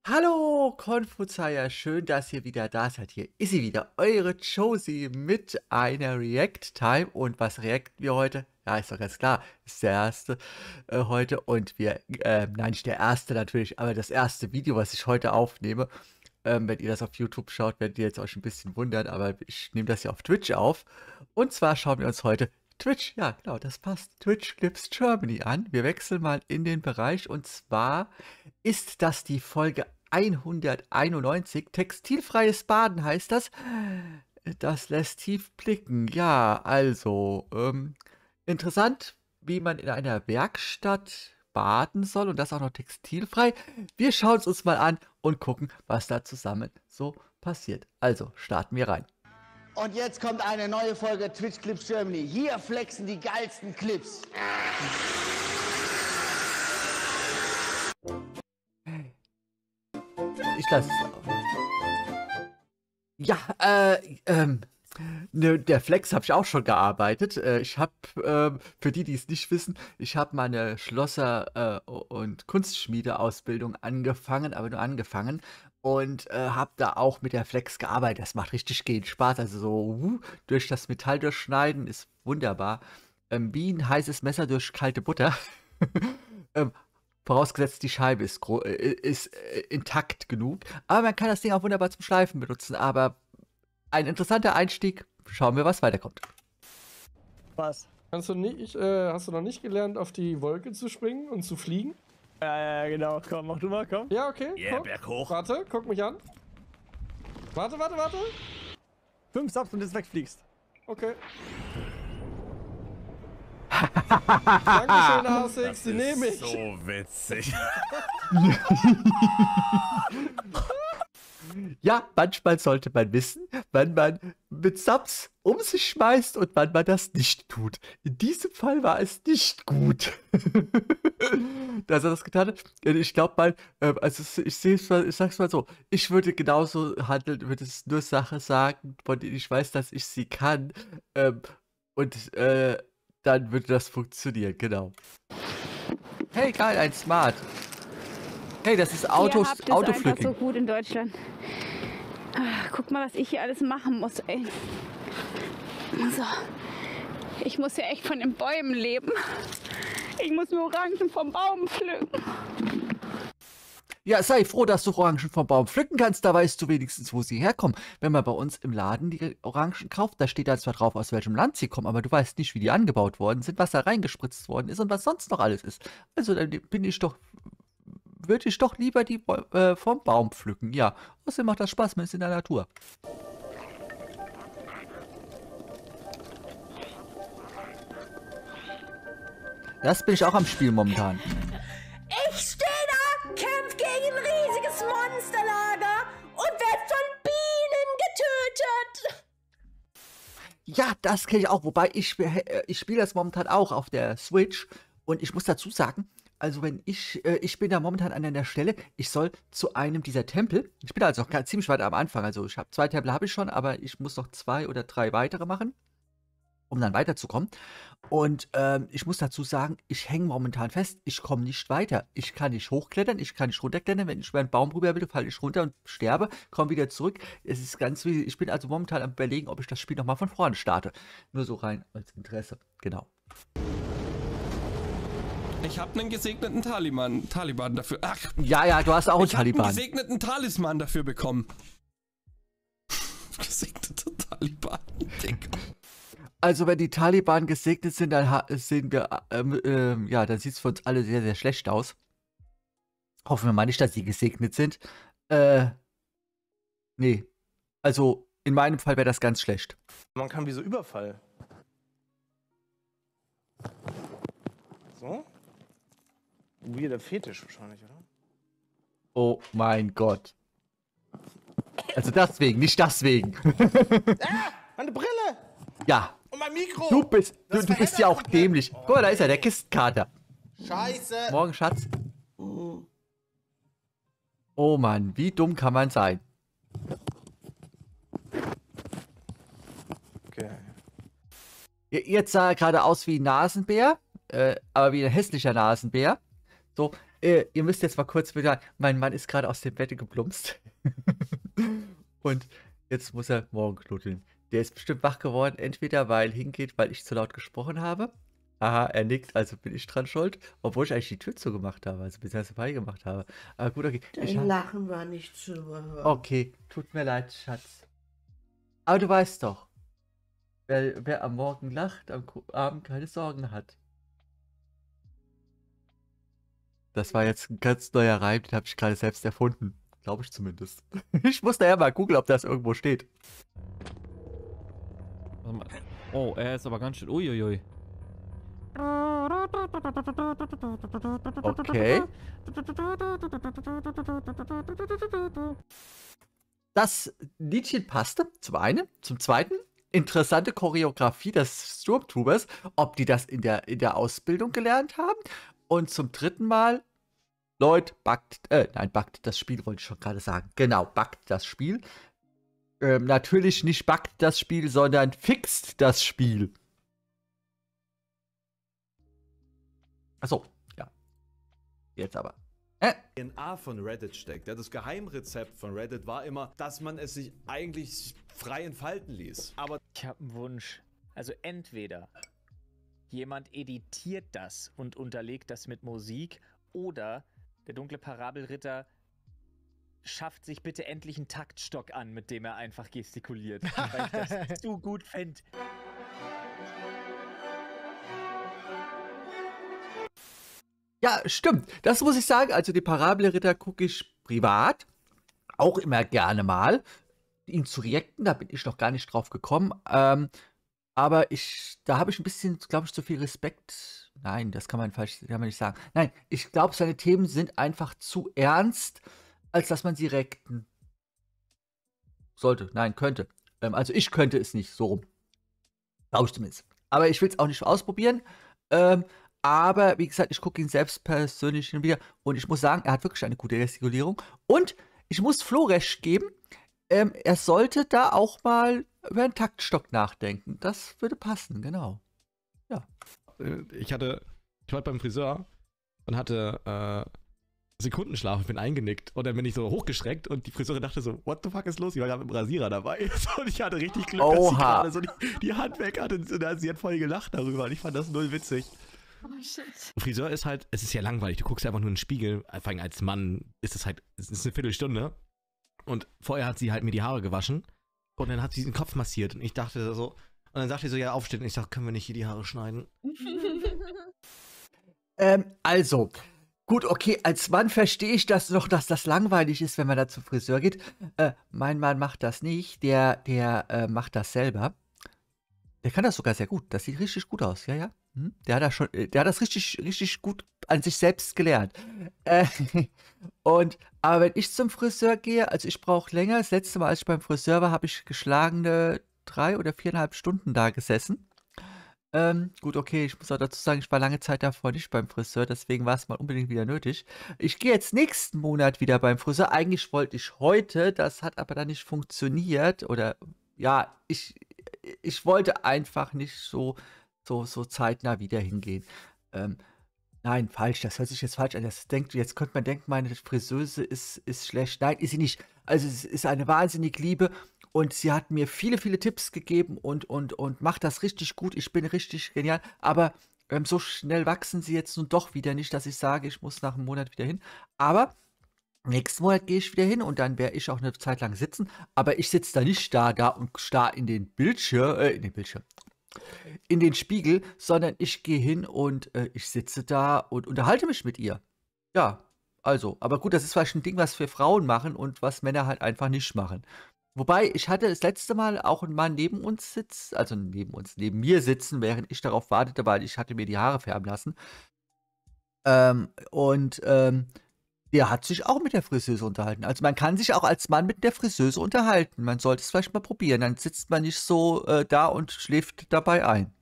Hallo Konfuzier, schön, dass ihr wieder da seid. Hier ist sie wieder, eure Josie mit einer React-Time. Und was reacten wir heute? Ja, ist doch ganz klar, ist der erste heute. Und nein, nicht der erste natürlich, aber das erste Video, was ich heute aufnehme. Wenn ihr das auf YouTube schaut, werdet ihr jetzt euch ein bisschen wundern, aber ich nehme das ja auf Twitch auf. Und zwar schauen wir uns heute Twitch, ja genau, das passt, Twitch Clips Germany an. Wir wechseln mal in den Bereich und zwar ist das die Folge 191. Textilfreies Baden heißt das. Das lässt tief blicken. Ja, also, interessant, wie man in einer Werkstatt baden soll und das auch noch textilfrei. Wir schauen es uns mal an und gucken, was da zusammen so passiert. Also, starten wir rein. Und jetzt kommt eine neue Folge Twitch Clips Germany. Hier flexen die geilsten Clips. Ich lasse es. Ja, der Flex habe ich auch schon gearbeitet. Ich habe, für die es nicht wissen, ich habe meine Schlosser- und Kunstschmiedeausbildung angefangen, aber nur angefangen. Und habe da auch mit der Flex gearbeitet. Das macht richtig gehend Spaß. Also so durch das Metall durchschneiden ist wunderbar. Wie ein heißes Messer durch kalte Butter. ähm, Vorausgesetzt, die Scheibe ist intakt genug. Aber man kann das Ding auch wunderbar zum Schleifen benutzen. Aber ein interessanter Einstieg. Schauen wir, was weiterkommt. Was? Hast du noch nicht gelernt, auf die Wolke zu springen und zu fliegen? Ja, genau. Komm, mach du mal, komm. Ja, okay. Yeah, Guck. Berg hoch. Warte, guck mich an. Warte. 5 Subs und jetzt wegfliegst. Okay. Dankeschön, Hasix, die nehme ich. So witzig. Ja, manchmal sollte man wissen, wann man mit Subs um sich schmeißt und wann man das nicht tut. In diesem Fall war es nicht gut, dass er das getan hat. Ich glaube mal, ich sag's mal so, ich würde genauso handeln, würde es nur Sachen sagen, von denen ich weiß, dass ich sie kann. Dann würde das funktionieren, genau. Hey, geil, ein Smart. Hey, das ist Ihr habt es Autoflücking. einfach so gut in Deutschland. Guck mal, was ich hier alles machen muss, ey. So. Ich muss ja echt von den Bäumen leben. Ich muss mir Orangen vom Baum pflücken. Ja, sei froh, dass du Orangen vom Baum pflücken kannst, da weißt du wenigstens, wo sie herkommen. Wenn man bei uns im Laden die Orangen kauft, da steht dann zwar drauf, aus welchem Land sie kommen, aber du weißt nicht, wie die angebaut worden sind, was da reingespritzt worden ist und was sonst noch alles ist. Also dann würde ich doch lieber die vom Baum pflücken. Ja, außerdem macht das Spaß, man ist in der Natur. Das bin ich auch am Spiel momentan. Ich stehe da, kämpf gegen ein riesiges Monsterlager und werd von Bienen getötet. Ja, das kenne ich auch. Wobei ich spiele das momentan auch auf der Switch. Und ich muss dazu sagen, also ich bin da momentan an einer Stelle, ich soll zu einem dieser Tempel, ich bin also noch ziemlich weit am Anfang, also ich habe 2 Tempel habe ich schon, aber ich muss noch 2 oder 3 weitere machen, um dann weiterzukommen. Und ich muss dazu sagen, ich hänge momentan fest, ich komme nicht weiter. Ich kann nicht hochklettern, ich kann nicht runterklettern. Wenn ich über einen Baum rüber will, falle ich runter und sterbe, komme wieder zurück. Es ist ganz wie, ich bin also momentan am Überlegen, ob ich das Spiel nochmal von vorne starte. Nur so rein als Interesse, genau. Ich habe einen gesegneten Taliban dafür. Ach, Ja, du hast auch einen ich habe einen Taliban. gesegneten Talisman dafür bekommen. Gesegneter Taliban, Digga. Also wenn die Taliban gesegnet sind, dann sehen wir, ja, dann sieht es für uns alle sehr, sehr schlecht aus. Hoffen wir mal nicht, dass sie gesegnet sind. Nee. Also in meinem Fall wäre das ganz schlecht. Man kann wie so Überfall. So? Weirder Fetisch wahrscheinlich, oder? Oh mein Gott. Also deswegen, nicht deswegen. Meine Brille! Ja, Und mein Mikro! du bist Das ja auch verheddert- dämlich. Guck mal, da ist er, der Kistenkater. Scheiße! Morgen, Schatz. Oh Mann, wie dumm kann man sein? Okay. Jetzt sah er gerade aus wie ein Nasenbär, aber wie ein hässlicher Nasenbär. So, ihr müsst jetzt mal kurz wieder. Mein Mann ist gerade aus dem Bett geplumpst. Und jetzt muss er morgen knuddeln. Der ist bestimmt wach geworden, entweder weil hingeht, weil ich zu laut gesprochen habe. Aha, er nickt, also bin ich dran schuld. Obwohl ich eigentlich die Tür zugemacht habe, also beziehungsweise beigemacht habe. Aber gut, okay. Dein Lachen war nicht zu überhören. Okay, tut mir leid, Schatz. Aber du weißt doch, wer am Morgen lacht, am Abend keine Sorgen hat. Das war jetzt ein ganz neuer Reim, den habe ich gerade selbst erfunden. Glaube ich zumindest. Ich muss daher mal googeln, ob das irgendwo steht. Warte mal. Oh, er ist aber ganz schön. Uiuiui. Okay. Das Liedchen passte, zum einen. Zum zweiten, interessante Choreografie des Stormtroopers, ob die das in der Ausbildung gelernt haben. Und zum dritten Mal, Leute, backt das Spiel, wollte ich schon gerade sagen. Genau, backt das Spiel. Natürlich nicht backt das Spiel, sondern fixt das Spiel. Achso, ja. Jetzt aber. DNA von Reddit steckt. Ja, das Geheimrezept von Reddit war immer, dass man es sich eigentlich frei entfalten ließ. Aber ich habe einen Wunsch. Also entweder jemand editiert das und unterlegt das mit Musik oder der dunkle Parabelritter schafft sich bitte endlich einen Taktstock an, mit dem er einfach gestikuliert. Weil ich das zu gut fände. Ja, stimmt. Das muss ich sagen. Also die Parabelritter gucke ich privat auch immer gerne mal. Ihn zu reacten, da bin ich noch gar nicht drauf gekommen. Aber da habe ich ein bisschen, glaube ich, zu viel Respekt. Nein, das kann man nicht sagen. Nein, ich glaube, seine Themen sind einfach zu ernst, als dass man sie reacten sollte. Nein, könnte. Also ich könnte es nicht, so rum. Glaube ich zumindest. Aber ich will es auch nicht ausprobieren. Aber wie gesagt, ich gucke ihn selbst persönlich hin und wieder. Und ich muss sagen, er hat wirklich eine gute Gestikulierung. Und ich muss Flo recht geben, er sollte da auch mal über einen Taktstock nachdenken. Das würde passen, genau. Ja. Ich war beim Friseur und hatte Sekundenschlaf, ich bin eingenickt. Und dann bin ich so hochgeschreckt und die Friseurin dachte so, what the fuck ist los? Ich war gerade mit dem Rasierer dabei. Und ich hatte richtig Glück, dass sie gerade so die Hand weg hatte. Und sie hat voll gelacht darüber. Und ich fand das null witzig. Oh shit. Friseur ist halt, es ist ja langweilig. Du guckst einfach nur in den Spiegel. Vor allem als Mann ist es halt, es ist eine Viertelstunde. Und vorher hat sie halt mir die Haare gewaschen. Und dann hat sie den Kopf massiert. Und ich dachte so, und dann sagte sie so, ja, aufstehen. Und ich sag, können wir nicht hier die Haare schneiden? Also, gut, okay, als Mann verstehe ich das noch, dass das langweilig ist, wenn man da zum Friseur geht. Mein Mann macht das nicht, der macht das selber. Der kann das sogar sehr gut, das sieht richtig gut aus, ja, ja. Der hat das richtig gut an sich selbst gelernt. Aber wenn ich zum Friseur gehe, also ich brauche länger. Das letzte Mal, als ich beim Friseur war, habe ich geschlagene 3 oder 4,5 Stunden da gesessen. Gut, okay, ich muss auch dazu sagen, ich war lange Zeit davor nicht beim Friseur, deswegen war es mal unbedingt wieder nötig. Ich gehe jetzt nächsten Monat wieder beim Friseur. Eigentlich wollte ich heute, das hat aber dann nicht funktioniert. Oder ja, ich wollte einfach nicht so zeitnah wieder hingehen. Nein, falsch, das hört sich jetzt falsch an. Jetzt könnte man denken, meine Friseuse ist schlecht. Nein, ist sie nicht. Also es ist eine wahnsinnig Liebe und sie hat mir viele, viele Tipps gegeben und macht das richtig gut. Ich bin richtig genial, aber so schnell wachsen sie jetzt nun doch wieder nicht, dass ich sage, ich muss nach einem Monat wieder hin. Aber nächsten Monat gehe ich wieder hin und dann werde ich auch eine Zeit lang sitzen. Aber ich sitze da nicht da und starr in den in den Spiegel, sondern ich gehe hin und ich sitze da und unterhalte mich mit ihr. Ja, also, aber gut, das ist vielleicht ein Ding, was wir Frauen machen und was Männer halt einfach nicht machen. Wobei, ich hatte das letzte Mal auch einen Mann neben mir sitzen, während ich darauf wartete, weil ich hatte mir die Haare färben lassen. Der hat sich auch mit der Friseuse unterhalten. Also man kann sich auch als Mann mit der Friseuse unterhalten. Man sollte es vielleicht mal probieren. Dann sitzt man nicht so da und schläft dabei ein.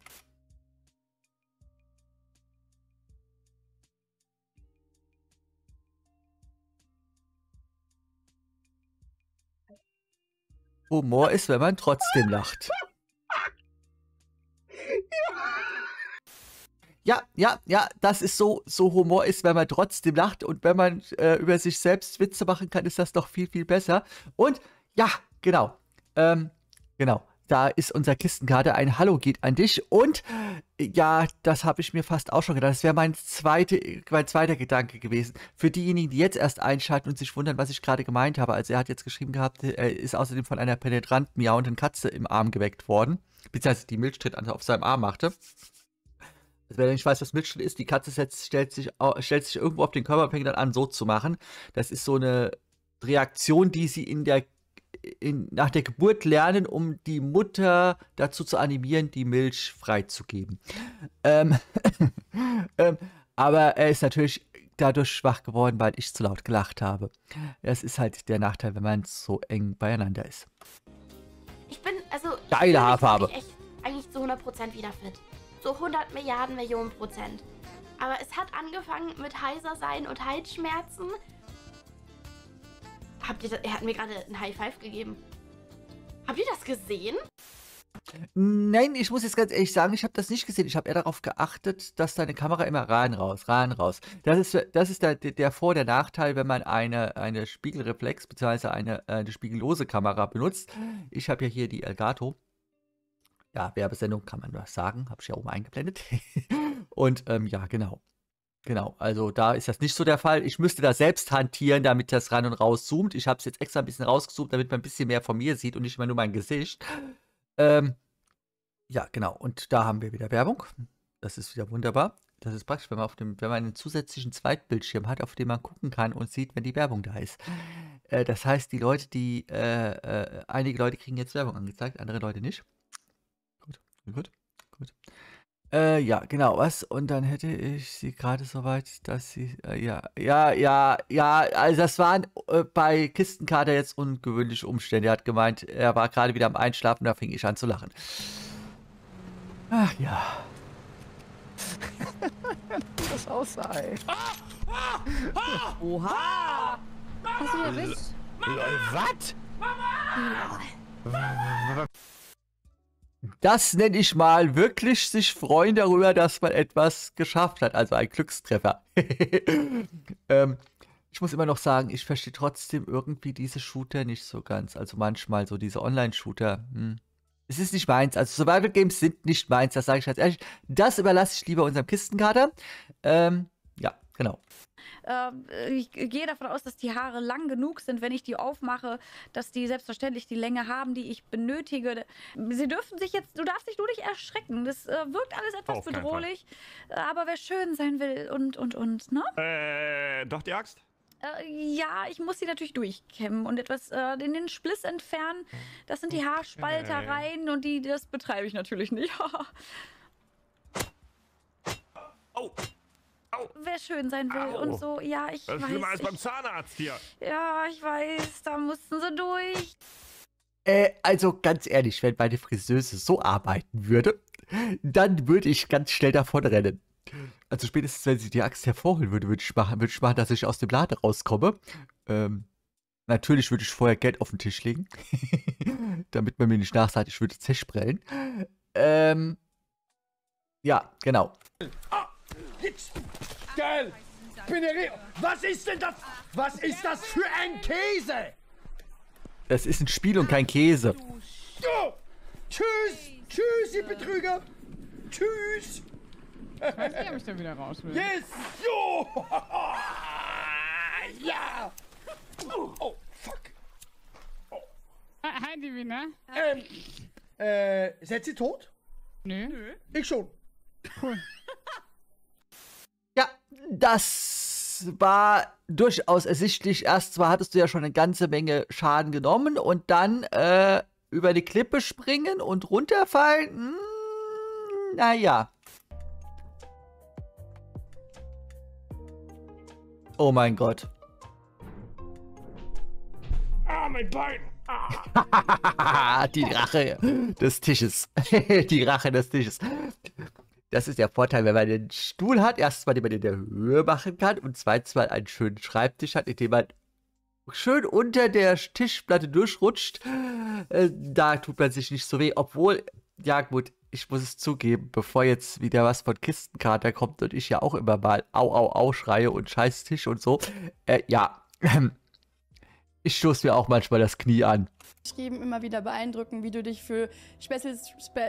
Humor ist, wenn man trotzdem lacht. ja, das ist so Humor ist, wenn man trotzdem lacht und wenn man über sich selbst Witze machen kann, ist das doch viel, viel besser. Und ja, genau, genau, da ist unser Kistenkater, ein Hallo geht an dich und ja, das habe ich mir fast auch schon gedacht, das wäre mein zweiter Gedanke gewesen. Für diejenigen, die jetzt erst einschalten und sich wundern, was ich gerade gemeint habe, also er hat jetzt geschrieben gehabt, er ist außerdem von einer penetrant miauenden Katze im Arm geweckt worden, beziehungsweise die Milchtritt auf seinem Arm machte. Also wer nicht weiß, was Milchschritt ist, die Katze stellt sich irgendwo auf den Körper und fängt dann an, so zu machen. Das ist so eine Reaktion, die sie nach der Geburt lernen, um die Mutter dazu zu animieren, die Milch freizugeben. Aber er ist natürlich dadurch schwach geworden, weil ich zu laut gelacht habe. Das ist halt der Nachteil, wenn man so eng beieinander ist. Ich bin, also... Geile Haarfarbe. Ich echt eigentlich zu 100% wieder fit. So 100 Milliarden Millionen Prozent. Aber es hat angefangen mit heiser sein und Halsschmerzen. Er hat mir gerade ein High Five gegeben. Habt ihr das gesehen? Nein, ich muss jetzt ganz ehrlich sagen, ich habe das nicht gesehen. Ich habe eher darauf geachtet, dass deine Kamera immer rein, raus. Das ist der Vor- der Nachteil, wenn man eine Spiegelreflex bzw. eine spiegellose Kamera benutzt. Ich habe ja hier die Elgato. Ja, Werbesendung kann man was sagen, habe ich ja oben eingeblendet. Und ja, genau. Genau, also da ist das nicht so der Fall. Ich müsste da selbst hantieren, damit das ran und raus zoomt. Ich habe es jetzt extra ein bisschen rausgezoomt, damit man ein bisschen mehr von mir sieht und nicht immer nur mein Gesicht. Ja, genau. Und da haben wir wieder Werbung. Das ist wieder wunderbar. Das ist praktisch, wenn man einen zusätzlichen Zweitbildschirm hat, auf dem man gucken kann und sieht, wenn die Werbung da ist. Das heißt, die Leute, einige Leute kriegen jetzt Werbung angezeigt, andere Leute nicht. Gut. Ja, genau, was? Und dann hätte ich sie gerade so weit, dass sie, ja, also das waren bei Kistenkater jetzt ungewöhnliche Umstände. Er hat gemeint, er war gerade wieder am Einschlafen, da fing ich an zu lachen. Ach ja. Das aussah, ey. Oha! Hast du erwischt? Was? Das nenne ich mal wirklich sich freuen darüber, dass man etwas geschafft hat. Also ein Glückstreffer. Ich muss immer noch sagen, ich verstehe trotzdem irgendwie diese Shooter nicht so ganz. Also manchmal so diese Online-Shooter. Es ist nicht meins. Also Survival Games sind nicht meins, das sage ich ganz ehrlich. Das überlasse ich lieber unserem Kistenkater. Ja, genau. Ich gehe davon aus, dass die Haare lang genug sind, wenn ich die aufmache, dass die selbstverständlich die Länge haben, die ich benötige. Sie dürfen sich jetzt, du darfst dich nur nicht erschrecken. Das wirkt alles etwas bedrohlich, aber wer schön sein will und, ne? Doch die Axt? Ja, ich muss sie natürlich durchkämmen und etwas in den Spliss entfernen. Das sind die Haarspaltereien und das betreibe ich natürlich nicht. Oh! Wer schön sein will und so, ja, ich weiß. Das ist schlimmer als beim Zahnarzt hier. Ja, ich weiß, da mussten sie durch. Also ganz ehrlich, wenn meine Friseuse so arbeiten würde, dann würde ich ganz schnell davon rennen. Also spätestens, wenn sie die Axt hervorholen würde, würde ich machen, dass ich aus dem Laden rauskomme. Natürlich würde ich vorher Geld auf den Tisch legen, damit man mir nicht nachsagt, ich würde zersprengen. Ja, genau. Jetzt. Geil! Was ist denn das? Was ist das für ein Käse? Das ist ein Spiel und kein Käse. Oh, tschüss! Tschüss, ihr Betrüger! Tschüss! Ich weiß nicht, ob ich da wieder raus will. Yes! Jo! Ja! Oh, fuck! Hi, Divina. Seid ihr tot? Nö. Ich schon. Cool. Ja, das war durchaus ersichtlich. Erst zwar hattest du ja schon eine ganze Menge Schaden genommen und dann über die Klippe springen und runterfallen. Naja. Oh mein Gott. Ah, mein Bein! Die Rache des Tisches. Die Rache des Tisches. Das ist der Vorteil, wenn man einen Stuhl hat. Erstens mal, den man in der Höhe machen kann. Und zweitens mal einen schönen Schreibtisch hat, in dem man schön unter der Tischplatte durchrutscht. Da tut man sich nicht so weh. Obwohl, ja gut, ich muss es zugeben, bevor jetzt wieder was von Kistenkater kommt und ich ja auch immer mal au, au, au schreie und scheiß Tisch und so, ja, ich stoße mir auch manchmal das Knie an. Geschrieben, immer wieder beeindruckend, wie du dich für Späße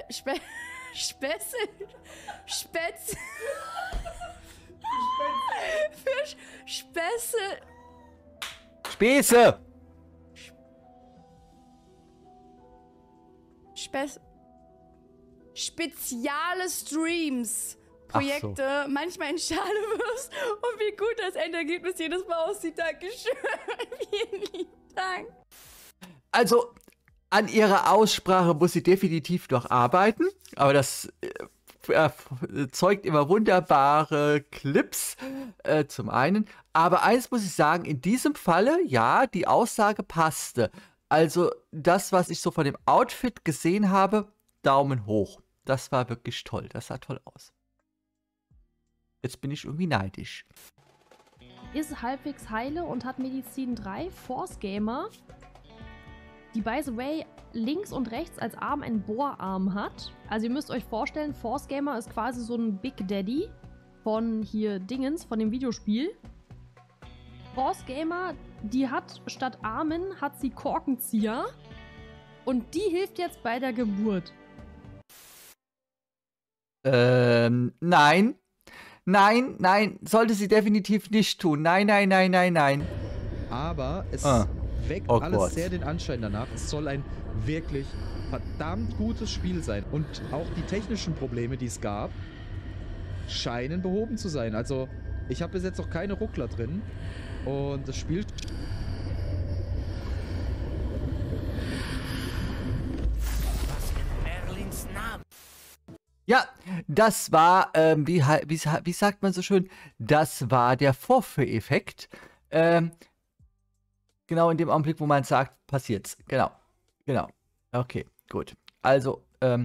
spezielle Streams, Projekte, manchmal in Schale wirfst und wie gut das Endergebnis jedes Mal aussieht. Dankeschön. Vielen lieben Dank. Also, an ihrer Aussprache muss sie definitiv noch arbeiten, aber das erzeugt immer wunderbare Clips, zum einen. Aber eins muss ich sagen, in diesem Falle, ja, die Aussage passte. Also, das, was ich so von dem Outfit gesehen habe, Daumen hoch. Das war wirklich toll. Das sah toll aus. Jetzt bin ich irgendwie neidisch. Ist halbwegs heile und hat Medizin 3, Force Gamer, die by the way links und rechts als Arm einen Bohrarm hat. Also ihr müsst euch vorstellen, Force Gamer ist quasi so ein Big Daddy von hier Dingens, von dem Videospiel. Force Gamer, die hat statt Armen, hat sie Korkenzieher und die hilft jetzt bei der Geburt. Nein. Nein, nein, sollte sie definitiv nicht tun. Nein, nein, nein, nein, nein. Aber es weckt alles sehr den Anschein danach. Es soll ein wirklich verdammt gutes Spiel sein. Und auch die technischen Probleme, die es gab, scheinen behoben zu sein. Also, ich habe bis jetzt noch keine Ruckler drin. Und das Spiel... Ja, das war, wie sagt man so schön, das war der Vorführeffekt. Genau in dem Augenblick, wo man sagt, passiert's. Genau, genau. Okay, gut. Also,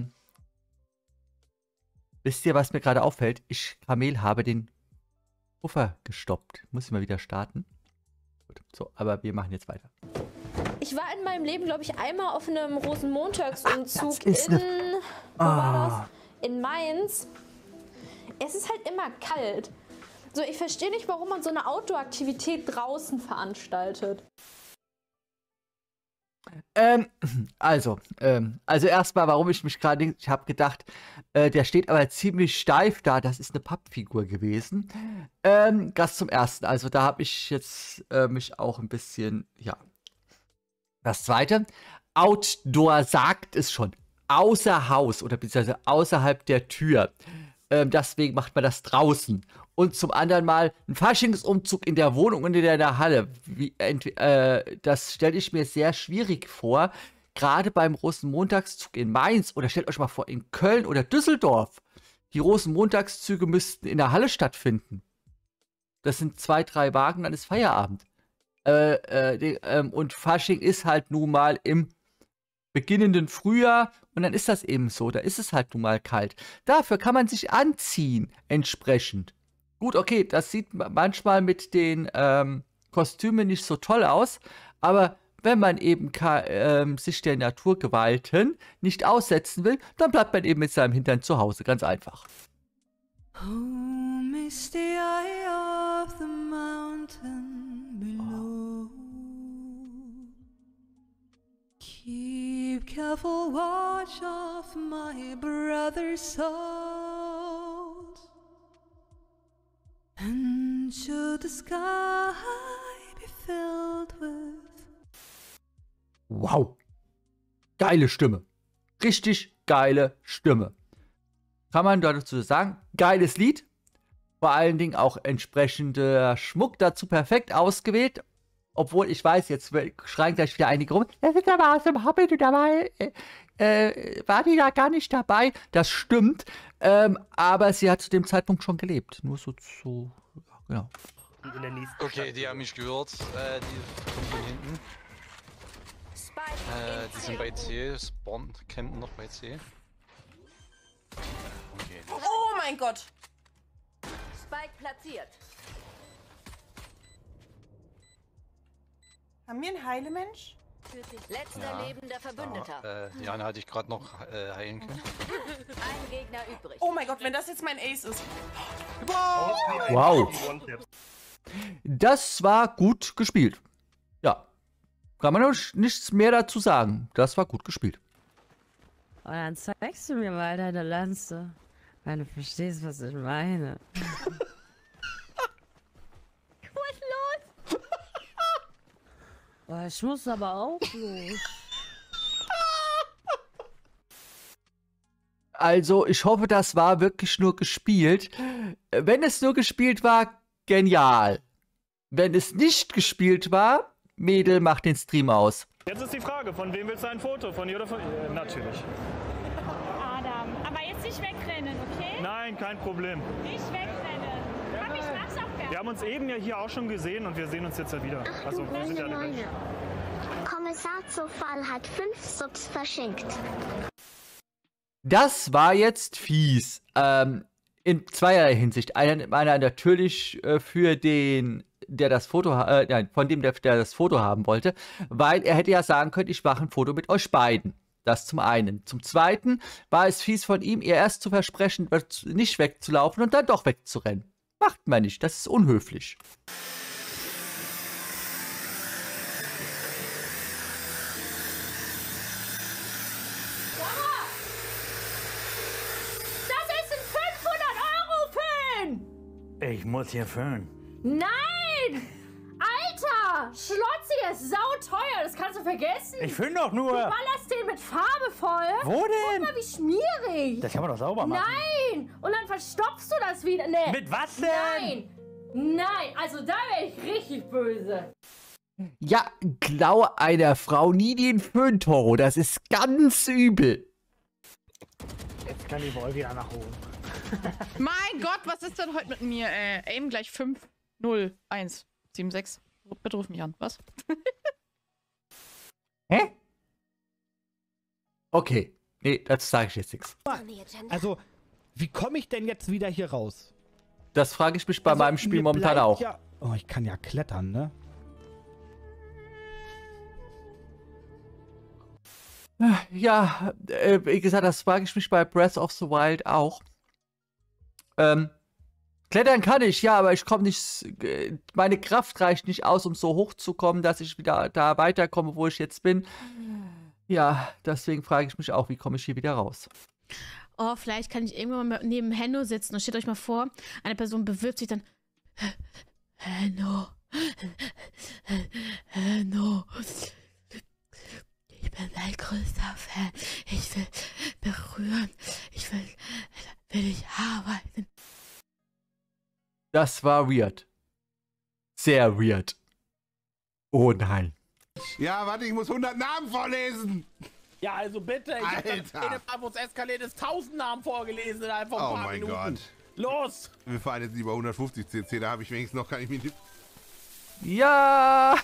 wisst ihr, was mir gerade auffällt? Ich, Kamel, habe den Puffer gestoppt. Muss ich mal wieder starten. Gut, so, aber wir machen jetzt weiter. Ich war in meinem Leben, glaube ich, einmal auf einem Rosenmontagsumzug in Mainz. Es ist halt immer kalt. So, ich verstehe nicht, warum man so eine Outdoor-Aktivität draußen veranstaltet. Also erstmal, warum ich mich gerade, ich habe gedacht, der steht aber ziemlich steif da, das ist eine Pappfigur gewesen. Das zum Ersten, also da habe ich jetzt mich auch ein bisschen, ja. Das Zweite, Outdoor sagt es schon, außer Haus oder beziehungsweise außerhalb der Tür. Deswegen macht man das draußen. Und zum anderen mal ein Faschingsumzug in der Wohnung und in der Halle. Das stelle ich mir sehr schwierig vor. Gerade beim Rosenmontagszug in Mainz oder stellt euch mal vor in Köln oder Düsseldorf. Die Rosenmontagszüge müssten in der Halle stattfinden. Das sind 2, 3 Wagen, dann ist Feierabend. Und Fasching ist halt nun mal im beginnenden Frühjahr und dann ist das eben so. Da ist es halt nun mal kalt. Dafür kann man sich anziehen, entsprechend. Gut, okay, das sieht manchmal mit den Kostümen nicht so toll aus, aber wenn man eben sich der Naturgewalten nicht aussetzen will, dann bleibt man eben mit seinem Hintern zu Hause, ganz einfach. Home is the eye of the mountain below. Keep careful watch of my brother's souls. And should the sky be filled with... Wow. Geile Stimme. Richtig geile Stimme. Kann man dazu sagen, geiles Lied. Vor allen Dingen auch entsprechender Schmuck dazu perfekt ausgewählt. Obwohl, ich weiß, jetzt schreien gleich wieder einige rum. Das ist aber aus dem Hobbit dabei. War die da gar nicht dabei? Das stimmt. Aber sie hat zu dem Zeitpunkt schon gelebt. Nur so zu. Ja, genau. Okay, die haben mich gehört. Die kommen von hinten. Die sind bei C. Spawn campen noch bei C. Okay. Oh mein Gott! Spike platziert. Haben wir einen Heilemensch? Letzter lebender Verbündeter. Jan hatte ich gerade noch heilen können. Ein Gegner übrig. Oh mein Gott, wenn das jetzt mein Ace ist. Wow. Das war gut gespielt. Ja. Kann man nichts mehr dazu sagen. Das war gut gespielt. Und dann zeigst du mir mal deine Lanze. Wenn du verstehst, was ich meine. Was los? Oh, ich muss aber auch los. Also, ich hoffe, das war wirklich nur gespielt. Wenn es nur gespielt war, genial. Wenn es nicht gespielt war, Mädel, macht den Stream aus. Jetzt ist die Frage, von wem willst du ein Foto? Von ihr oder von ihr? Natürlich. Adam, aber jetzt nicht wegrennen, okay? Nein, kein Problem. Nicht wegrennen. Komm, ich mach's auch gerne. Wir haben uns eben ja hier auch schon gesehen und wir sehen uns jetzt ja wieder. Also, wir sind ja alle Menschen. Kommissar Zufall hat 5 Subs verschenkt. Das war jetzt fies. In zweierlei Hinsicht. Einer natürlich für den, der das Foto, nein, von dem, der das Foto haben wollte, weil er hätte ja sagen können, ich mache ein Foto mit euch beiden. Das zum einen. Zum zweiten war es fies von ihm, ihr erst zu versprechen, nicht wegzulaufen und dann doch wegzurennen. Macht man nicht, das ist unhöflich. Ich muss hier füllen. Nein! Alter! Schlotzi ist sauteuer, das kannst du vergessen. Ich füll doch nur. Du ballerst den mit Farbe voll. Wo denn? Guck mal, wie schmierig. Das kann man doch sauber machen. Nein! Und dann verstopfst du das wieder. Nee. Mit was denn? Nein! Nein! Also da wäre ich richtig böse. Ja, klaue einer Frau nie den Föhn, Toro. Das ist ganz übel. Jetzt kann die Ball wieder nachholen. Mein Gott, was ist denn heute mit mir? Aim gleich 5, 0, 1, 7, 6. Bitte ruf mich an. Was? Hä? Okay. Nee, das sage ich jetzt nichts. Also, wie komme ich denn jetzt wieder hier raus? Das frage ich mich bei meinem Spiel momentan auch. Ja, oh, ich kann ja klettern, ne? Ja, wie gesagt, das frage ich mich bei Breath of the Wild auch. Klettern kann ich, ja, aber ich komme nicht, meine Kraft reicht nicht aus, um so hoch zu kommen, dass ich wieder da weiterkomme, wo ich jetzt bin. Ja, deswegen frage ich mich auch, wie komme ich hier wieder raus? Oh, vielleicht kann ich irgendwann mal neben Henno sitzen und stellt euch mal vor, eine Person bewirbt sich dann. Henno. Henno. Ich bin dein größter Fan. Ich will berühren. Ich will dich arbeiten. Das war weird. Sehr weird. Oh nein. Ja, warte, ich muss 100 Namen vorlesen. Ja, also bitte. Ich Alter. habe da, wo es eskaliert ist, 1000 Namen vorgelesen innerhalb von ein paar mein Minuten. Gott. Los! Wir fahren jetzt lieber 150 cc, da habe ich wenigstens noch, kann ich mich nicht... Ja!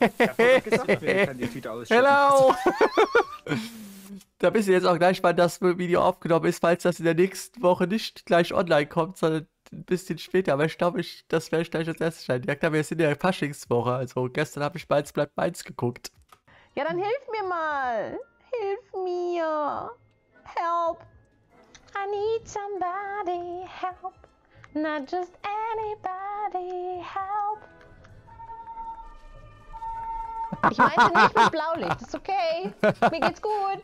Hello! Da bist du jetzt auch gleich, wann das Video aufgenommen ist, falls das in der nächsten Woche nicht gleich online kommt, sondern ein bisschen später. Aber ich glaube, das werde ich gleich als erstes schneiden. Ja klar, wir sind in der Faschingswoche. Also gestern habe ich Mainz bleibt Mainz geguckt. Ja, dann hilf mir mal. Hilf mir. Help. I need somebody. Help. Not just anybody. Help. Ich meinte nicht mit Blaulicht, ist okay. Mir geht's gut.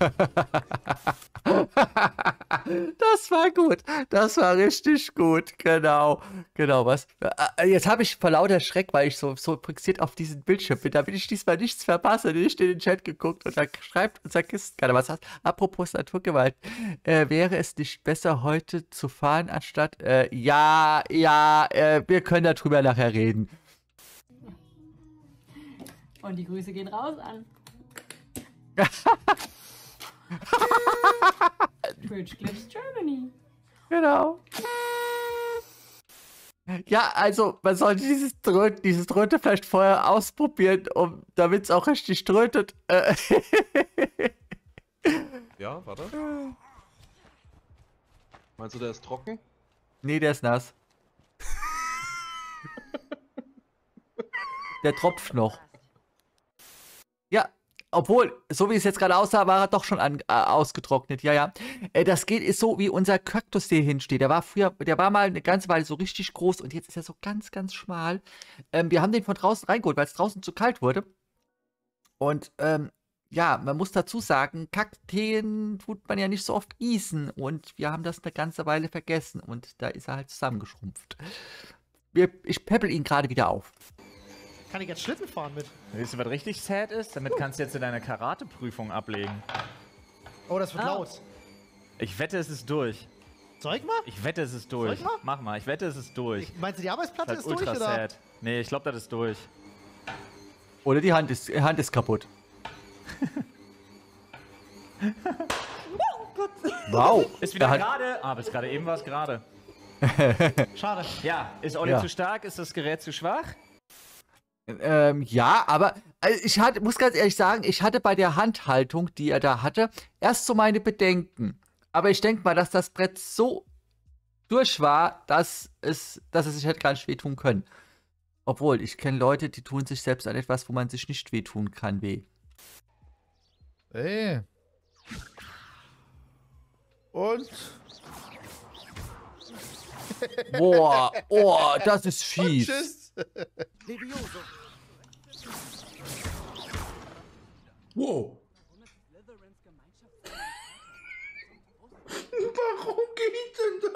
Das war gut. Das war richtig gut. Genau. Genau, was? Jetzt habe ich vor lauter Schreck, weil ich so fixiert auf diesen Bildschirm bin, damit ich diesmal nichts verpasse, nicht in den Chat geguckt und da schreibt unser Kistenkader, was hast. Apropos Naturgewalt. Wäre es nicht besser, heute zu fahren, anstatt. Wir können darüber nachher reden. Und die Grüße gehen raus an Twitch Clips Germany. Genau. Ja, also man sollte dieses Tröte vielleicht vorher ausprobieren, damit es auch richtig trötet. Ja, warte. Meinst du, der ist trocken? Nee, der ist nass. Der tropft noch. Ja, obwohl, so wie es jetzt gerade aussah, war er doch schon ausgetrocknet. Ja. Das ist so, wie unser Kaktus, der hier hinsteht. Der war mal eine ganze Weile so richtig groß und jetzt ist er so ganz, ganz schmal. Wir haben den von draußen reingeholt, weil es draußen zu kalt wurde. Und, ja, man muss dazu sagen, Kakteen tut man ja nicht so oft gießen. Und wir haben das eine ganze Weile vergessen. Und da ist er halt zusammengeschrumpft. Ich peppel ihn gerade wieder auf. Kann ich jetzt Schlitten fahren mit? Weißt du, was richtig sad ist? Damit kannst du jetzt deine Karate-Prüfung ablegen. Oh, das wird laut. Ich wette, es ist durch. Zeig mal? Ich wette, es ist durch. Soll ich mal? Mach mal, ich wette, es ist durch. Meinst du, die Arbeitsplatte Das ist ultra durch, oder? sad. Nee, ich glaube, das ist durch. Oder die Hand ist kaputt. Wow. Ist wieder gerade. Ah, bis gerade eben war es gerade. Schade. Ja, ist Olli zu stark? Ist das Gerät zu schwach? Ja, aber muss ganz ehrlich sagen, ich hatte bei der Handhaltung, die er da hatte, erst so meine Bedenken. Aber ich denke mal, dass das Brett so durch war, dass es sich hätte gar nicht wehtun können. Obwohl, ich kenne Leute, die tun sich selbst an etwas, wo man sich nicht wehtun kann, weh. Ey. Und? Boah, oh, das ist fies. Tschüss. Wow. Warum geht denn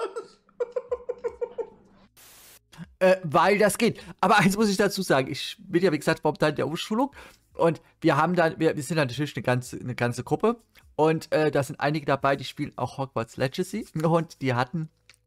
das? Weil das geht. Aber eins muss ich dazu sagen, ich bin ja, wie gesagt, momentan in der Umschulung und wir sind natürlich eine ganze Gruppe und da sind einige dabei, die spielen auch Hogwarts Legacy und die hatten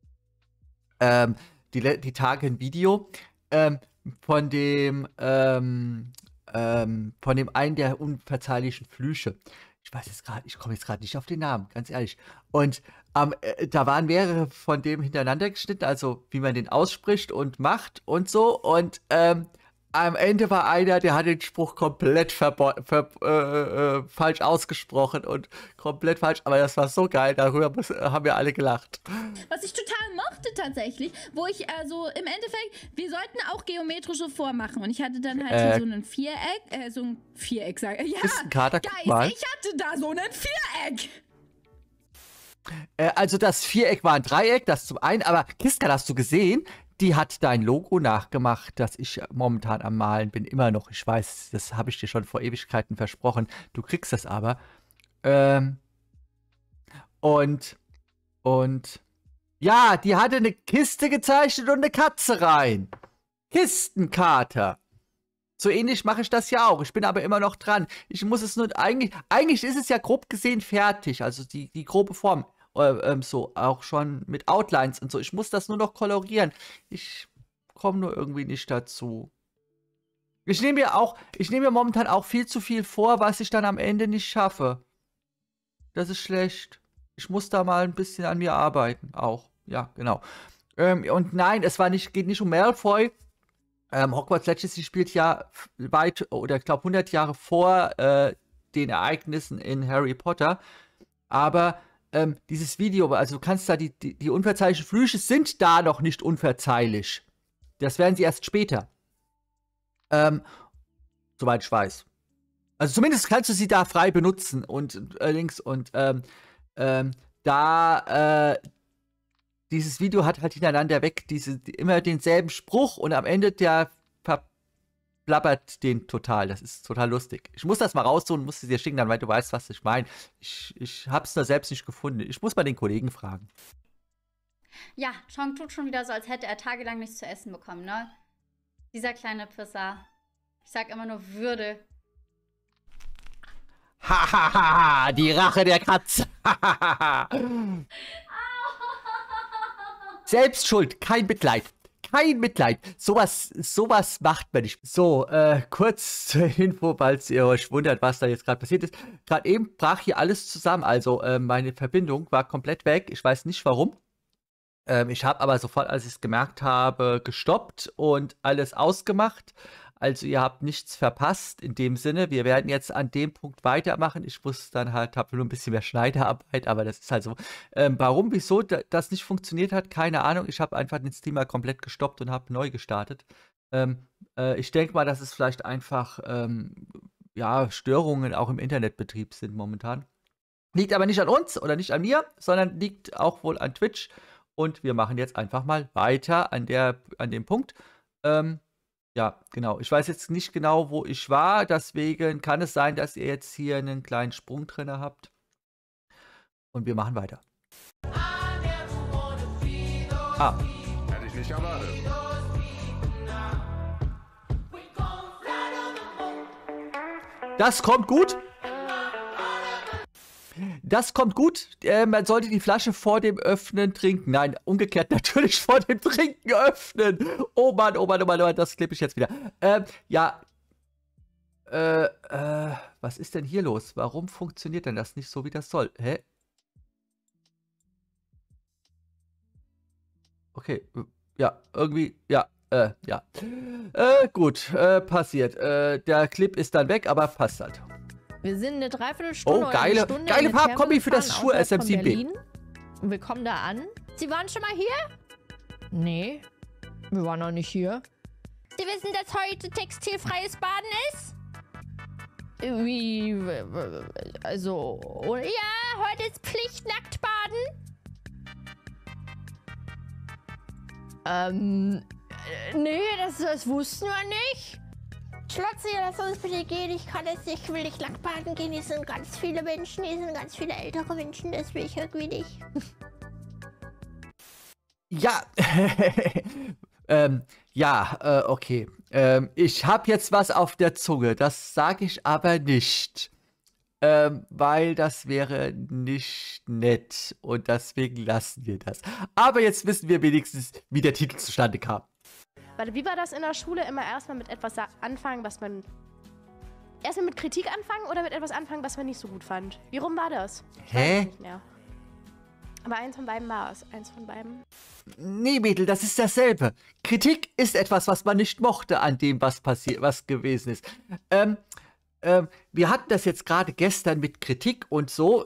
die Tage ein Video von dem einen der unverzeihlichen Flüche. Ich komme jetzt gerade nicht auf den Namen, ganz ehrlich. Und da waren mehrere von dem hintereinander geschnitten, also wie man den ausspricht und macht und so. Und am Ende war einer, der hat den Spruch komplett falsch ausgesprochen und komplett falsch. Aber das war so geil, darüber haben wir alle gelacht. Was ich total mochte tatsächlich, wo ich also im Endeffekt, wir sollten auch geometrische Vormachen und ich hatte dann halt hier so ein Viereck, sage ich. Ja, ist ein Kater, Guys, ich hatte da so ein Viereck. Also das Viereck war ein Dreieck, das zum einen, aber Kiska, hast du gesehen? Die hat dein Logo nachgemacht, das ich momentan am Malen bin, immer noch. Ich weiß, das habe ich dir schon vor Ewigkeiten versprochen. Du kriegst das aber. Und ja, die hatte eine Kiste gezeichnet und eine Katze rein. Kistenkater. So ähnlich mache ich das ja auch. Ich bin aber immer noch dran. Ich muss es nur, eigentlich ist es ja grob gesehen fertig. Also die grobe Form. So, auch schon mit Outlines und so. Ich muss das nur noch kolorieren. Ich komme nur irgendwie nicht dazu. Ich nehme mir momentan auch viel zu viel vor, was ich dann am Ende nicht schaffe. Das ist schlecht. Ich muss da mal ein bisschen an mir arbeiten. Auch. Ja, genau. Und nein, geht nicht um Malfoy. Hogwarts Legacy spielt ja weit, oder ich glaube 100 Jahre vor den Ereignissen in Harry Potter. Aber dieses Video, also du kannst da, die unverzeihlichen Flüche sind da noch nicht unverzeihlich. Das werden sie erst später. Soweit ich weiß. Also zumindest kannst du sie da frei benutzen und dieses Video hat halt hintereinander weg immer denselben Spruch und am Ende der blabbert den total. Das ist total lustig. Ich muss das mal raussuchen, muss es dir schicken, weil du weißt, was ich meine. Ich hab's nur selbst nicht gefunden. Ich muss mal den Kollegen fragen. Ja, Chong tut schon wieder so, als hätte er tagelang nichts zu essen bekommen, ne? Dieser kleine Pisser. Ich sag immer nur Würde. Hahaha, die Rache der Katze. Selbstschuld, kein Mitleid. Kein Mitleid. Sowas macht man nicht. So, kurz zur Info, falls ihr euch wundert, was da jetzt gerade passiert ist. Gerade eben brach hier alles zusammen. Also, meine Verbindung war komplett weg. Ich weiß nicht warum. Ich habe aber sofort, als ich es gemerkt habe, gestoppt und alles ausgemacht. Also ihr habt nichts verpasst in dem Sinne. Wir werden jetzt an dem Punkt weitermachen. Ich muss dann halt, habe nur ein bisschen mehr Schneiderarbeit, aber das ist halt so. Warum, wieso das nicht funktioniert hat, keine Ahnung. Ich habe einfach den Streamer komplett gestoppt und habe neu gestartet. Ich denke mal, dass es vielleicht einfach ja, Störungen auch im Internetbetrieb sind momentan. Liegt aber nicht an uns oder nicht an mir, sondern liegt auch wohl an Twitch. Und wir machen jetzt einfach mal weiter an dem Punkt. Ja, genau. Ich weiß jetzt nicht genau, wo ich war. Deswegen kann es sein, dass ihr jetzt hier einen kleinen Sprung drin habt. Und wir machen weiter. Ah. Hätte ich nicht erwartet. Das kommt gut. Das kommt gut. Man sollte die Flasche vor dem Öffnen trinken. Nein, umgekehrt natürlich vor dem Trinken öffnen. Oh Mann, oh Mann, oh Mann, oh Mann, das klippe ich jetzt wieder. Ja. Was ist denn hier los? Warum funktioniert denn das nicht so, wie das soll? Hä? Okay, ja, irgendwie, ja, ja. Gut, passiert. Der Clip ist dann weg, aber passt halt. Wir sind eine Dreiviertelstunde oder eine Stunde geile Farbkombi für das Schuhe SM7B. Und wir kommen da an. Sie waren schon mal hier? Nee, wir waren noch nicht hier. Sie wissen, dass heute textilfreies Baden ist? Wie, also, ja, heute ist Pflicht nackt baden. Nee, das wussten wir nicht. Schlotzi, lass uns bitte gehen. Ich kann es nicht, ich will nicht nackt baden gehen. Hier sind ganz viele Menschen, hier sind ganz viele ältere Menschen, das will ich irgendwie nicht. Ja, ja, okay. Ich habe jetzt was auf der Zunge, das sage ich aber nicht. Weil das wäre nicht nett und deswegen lassen wir das. Aber jetzt wissen wir wenigstens, wie der Titel zustande kam. Warte, wie war das in der Schule? Immer erstmal mit etwas anfangen, was man... Erstmal mit Kritik anfangen oder mit etwas anfangen, was man nicht so gut fand? Wie rum war das? Hä? Nicht mehr. Aber eins von beiden war es. Eins von beiden. Nee, Mädel, das ist dasselbe. Kritik ist etwas, was man nicht mochte an dem, was gewesen ist. Wir hatten das jetzt gerade gestern mit Kritik und so.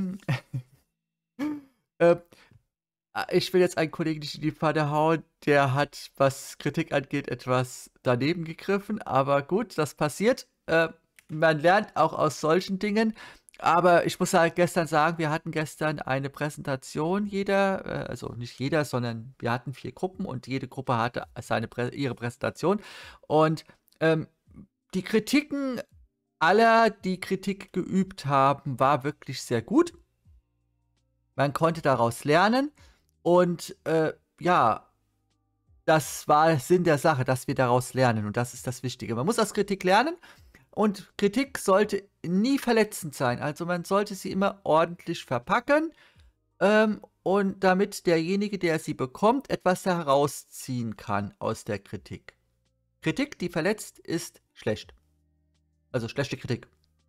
Ich will jetzt einen Kollegen nicht in die Pfanne hauen, der hat, was Kritik angeht, etwas daneben gegriffen. Aber gut, das passiert. Man lernt auch aus solchen Dingen. Aber ich muss gestern sagen, wir hatten gestern eine Präsentation, also nicht jeder, sondern wir hatten 4 Gruppen und jede Gruppe hatte ihre Präsentation. Und die Kritiken aller, die Kritik geübt haben, war wirklich sehr gut. Man konnte daraus lernen. Und ja, das war Sinn der Sache, dass wir daraus lernen. Und das ist das Wichtige. Man muss aus Kritik lernen. Und Kritik sollte nie verletzend sein. Also man sollte sie immer ordentlich verpacken. Und damit derjenige, der sie bekommt, etwas herausziehen kann aus der Kritik. Kritik, die verletzt, ist schlecht. Also schlechte Kritik.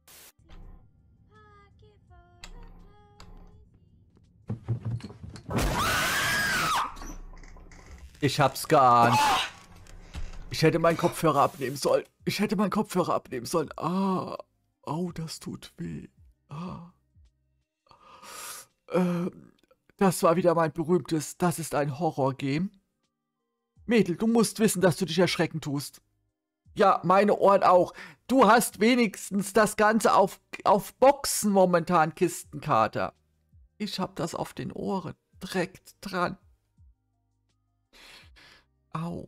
Ich hab's geahnt. Ich hätte meinen Kopfhörer abnehmen sollen. Ah. Oh, das tut weh. Ah. Das war wieder mein berühmtes, das ist ein Horror-Game. Mädel, du musst wissen, dass du dich erschrecken tust. Ja, meine Ohren auch. Du hast wenigstens das Ganze auf Boxen momentan, Kistenkater. Ich hab das auf den Ohren. Direkt dran. Au.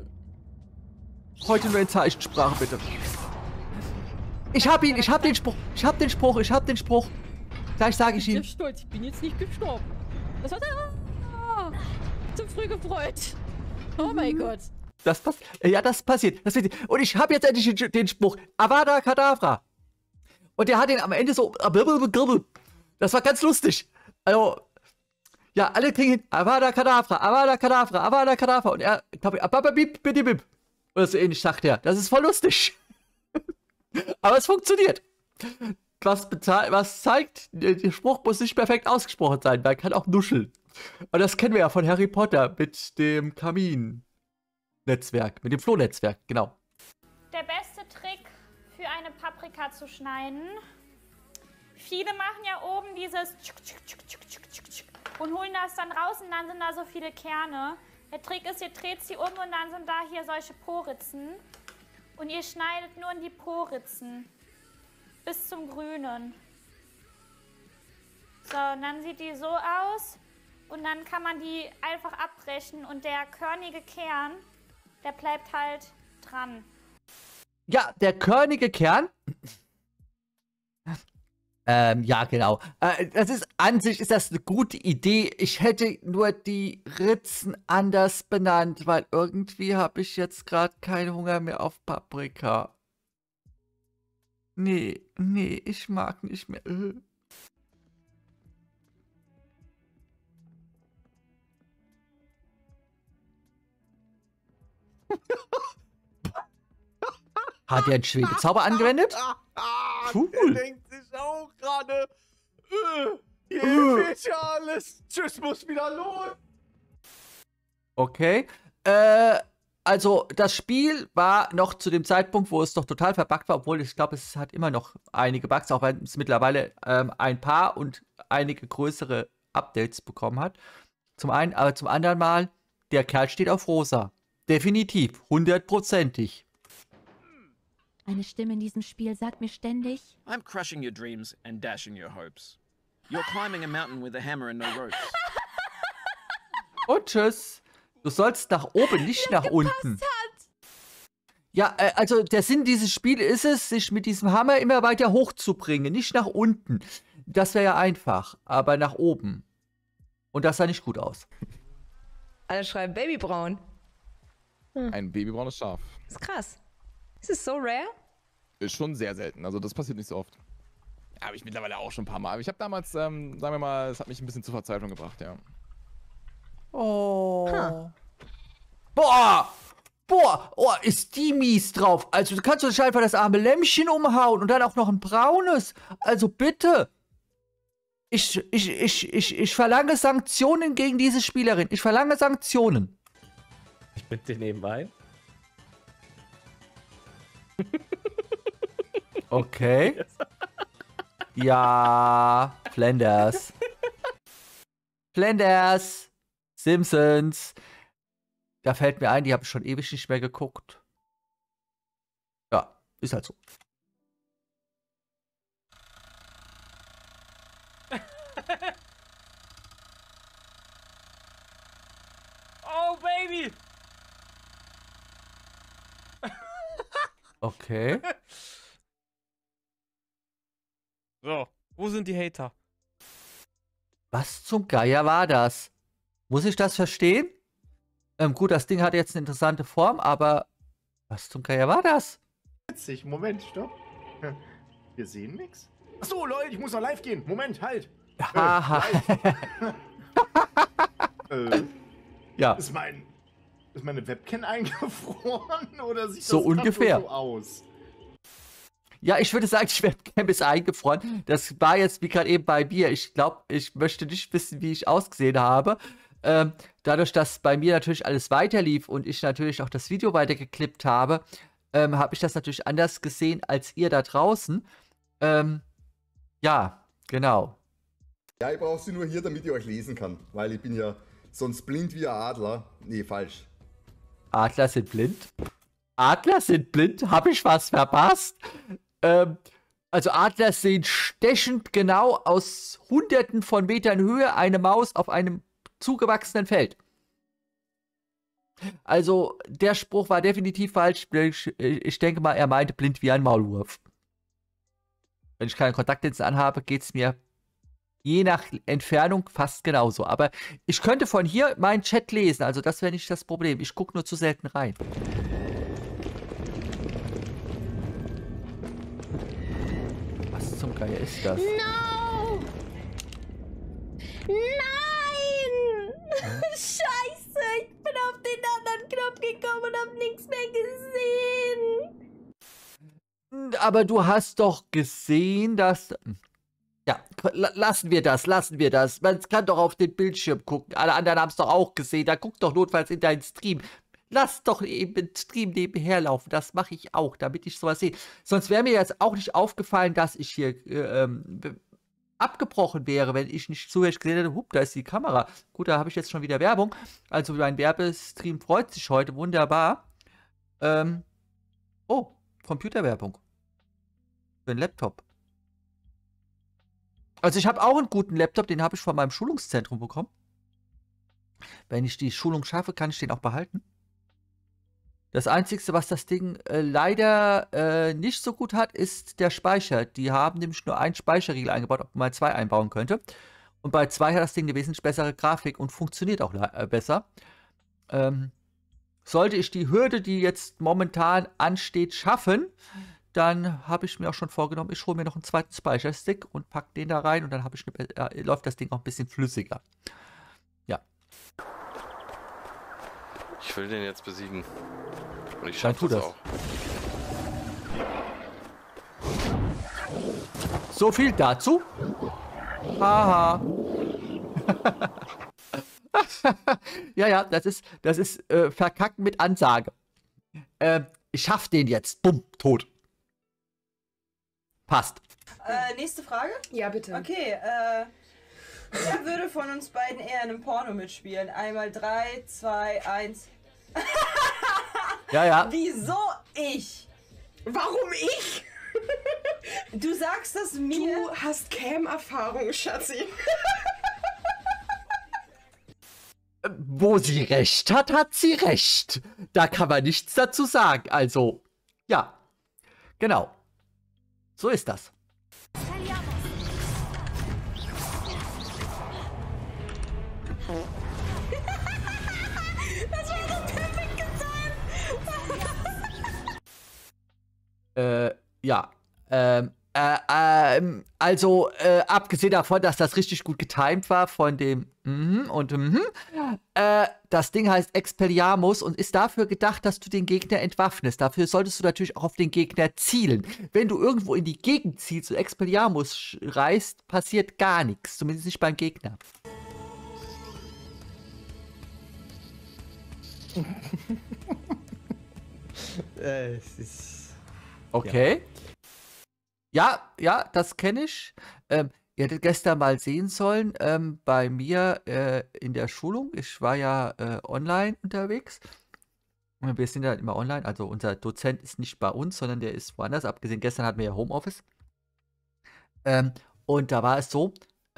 Heute nur in Zeichensprache, bitte. Ich hab den Spruch. Gleich sage ich ihn. Ich bin stolz, ich bin jetzt nicht gestorben. Das war zu früh gefreut. Oh mein Gott. Das passiert. Und ich habe jetzt endlich den Spruch. Avada Kedavra. Und der hat den am Ende so. Das war ganz lustig. Also, ja, alle kriegen Avada Kedavra, Avada Kedavra, Avada Kedavra. Und er, bip. Oder so ähnlich sagt er. Das ist voll lustig. Aber es funktioniert. Was zeigt, der Spruch muss nicht perfekt ausgesprochen sein. Man kann auch nuscheln. Und das kennen wir ja von Harry Potter mit dem Kamin-Netzwerk, mit dem Flohnetzwerk, genau. Der beste Trick für eine Paprika zu schneiden. Viele machen ja oben dieses und holen das dann raus und dann sind da so viele Kerne. Der Trick ist, ihr dreht sie um und dann sind da hier solche Poritzen. Und ihr schneidet nur in die Poritzen. bis zum Grünen. So, und dann sieht die so aus. Und dann kann man die einfach abbrechen. Und der körnige Kern, der bleibt halt dran. Ja, der körnige Kern. Ja, genau. Das ist an sich ist das eine gute Idee. Ich hätte nur die Ritzen anders benannt, weil irgendwie habe ich jetzt gerade keinen Hunger mehr auf Paprika. Nee, ich mag nicht mehr. Hat er einen Schwebezauber angewendet? Cool. Der denkt sich auch gerade, hier fehlt ja alles. Tschüss, muss wieder los. Okay. Also das Spiel war noch zu dem Zeitpunkt, wo es noch total verbuggt war, obwohl ich glaube, es hat immer noch einige Bugs, auch wenn es mittlerweile ein paar und einige größere Updates bekommen hat. Zum einen, aber zum anderen Mal, der Kerl steht auf rosa. Definitiv, 100%ig. Eine Stimme in diesem Spiel sagt mir ständig: I'm crushing your dreams and dashing your hopes. You're climbing a mountain with a hammer and no ropes. Und tschüss. Du sollst nach oben, nicht nach unten. Ja, also der Sinn dieses Spiels ist es, sich mit diesem Hammer immer weiter hochzubringen, nicht nach unten. Das wäre ja einfach, aber nach oben. Und das sah nicht gut aus. Alle schreiben Babybraun. Ein babybraunes Schaf. Das ist krass. Ist es so rare? Ist schon sehr selten, also das passiert nicht so oft. Habe ich mittlerweile auch schon ein paar Mal. Aber ich habe damals, sagen wir mal, es hat mich ein bisschen zur Verzweiflung gebracht, ja. Oh. Huh. Boah! Oh, ist die mies drauf. Also du kannst doch nicht einfach das arme Lämmchen umhauen und dann auch noch ein braunes. Also bitte. Ich verlange Sanktionen gegen diese Spielerin. Ich verlange Sanktionen. Ich bitte nebenbei. Okay. Ja, Flanders. Flanders. Simpsons. Da fällt mir ein, die habe ich schon ewig nicht mehr geguckt. Ja, ist halt so. Oh, Baby! Okay. So, wo sind die Hater? Was zum Geier war das? Muss ich das verstehen? Gut, das Ding hat jetzt eine interessante Form, aber was zum Geier war das? Witzig, Moment, stopp. Wir sehen nichts. Achso, Leute, ich muss noch live gehen. Moment, halt. Haha. Ja. Ist meine Webcam eingefroren oder sieht so das ungefähr so aus? Ja, ich würde sagen, die Webcam ist eingefroren. Das war jetzt wie gerade eben bei mir. Ich glaube, ich möchte nicht wissen, wie ich ausgesehen habe. Dadurch, dass bei mir natürlich alles weiterlief und ich natürlich auch das Video weitergeklippt habe, habe ich das natürlich anders gesehen als ihr da draußen. Ja, genau. Ja, ich brauche sie nur hier, damit ich euch lesen kann, weil ich bin ja sonst blind wie ein Adler. Nee, falsch. Adler sind blind? Adler sind blind? Habe ich was verpasst? Also Adler sehen stechend genau aus Hunderten von Metern Höhe eine Maus auf einem zugewachsenen Feld. Also der Spruch war definitiv falsch. Ich denke mal, er meinte blind wie ein Maulwurf. Wenn ich keine Kontaktlinsen anhabe, geht es mir je nach Entfernung fast genauso. Aber ich könnte von hier meinen Chat lesen. Also das wäre nicht das Problem. Ich gucke nur zu selten rein. Was zum Geier ist das? No! Nein! Scheiße, ich bin auf den anderen Knopf gekommen und hab nichts mehr gesehen. Aber du hast doch gesehen, dass... Ja, lassen wir das. Man kann doch auf den Bildschirm gucken. Alle anderen haben es doch auch gesehen. Da guck doch notfalls in deinen Stream. Lass doch eben den Stream nebenher laufen. Das mache ich auch, damit ich sowas sehe. Sonst wäre mir jetzt auch nicht aufgefallen, dass ich hier abgebrochen wäre, wenn ich nicht zuhörig gesehen hätte, hup, da ist die Kamera. Gut, da habe ich jetzt schon wieder Werbung. Also mein Werbestream freut sich heute. Wunderbar. Oh, Computerwerbung. Für den Laptop. Also ich habe auch einen guten Laptop, den habe ich von meinem Schulungszentrum bekommen. Wenn ich die Schulung schaffe, kann ich den auch behalten. Das Einzige, was das Ding leider nicht so gut hat, ist der Speicher. Die haben nämlich nur einen Speicherriegel eingebaut, ob man mal 2 einbauen könnte. Und bei 2 hat das Ding eine wesentlich bessere Grafik und funktioniert auch besser. Sollte ich die Hürde, die jetzt momentan ansteht, schaffen, dann habe ich mir auch schon vorgenommen, ich hole mir noch einen zweiten Speicherstick und packe den da rein und dann läuft das Ding auch ein bisschen flüssiger. Ja. Ich will den jetzt besiegen. Und ich Dann schaffe tu das das. auch. So viel dazu. Haha. Ja, das ist Verkacken mit Ansage. Ich schaff den jetzt. Bumm, tot. Passt. Nächste Frage? Ja, bitte. Okay, wer würde von uns beiden eher in einem Porno mitspielen? Einmal 3, 2, 1. Ja. Wieso ich? Warum ich? Du sagst das mir. Du hast Cam-Erfahrung, Schatzi. Wo sie recht hat, hat sie recht. Da kann man nichts dazu sagen. Also, ja. Genau. So ist das. Das war so perfekt gesagt. Ja. Also, abgesehen davon, dass das richtig gut getimed war von dem das Ding heißt Expelliarmus und ist dafür gedacht, dass du den Gegner entwaffnest. Dafür solltest du natürlich auch auf den Gegner zielen. Wenn du irgendwo in die Gegend zielst und Expelliarmus reißt, passiert gar nichts. Zumindest nicht beim Gegner. Es ist... Okay. Ja, das kenne ich. Ihr hättet gestern mal sehen sollen, bei mir in der Schulung. Ich war ja online unterwegs. Wir sind ja immer online. Also unser Dozent ist nicht bei uns, sondern der ist woanders. Abgesehen, gestern hatten wir ja Homeoffice. Und da war es so,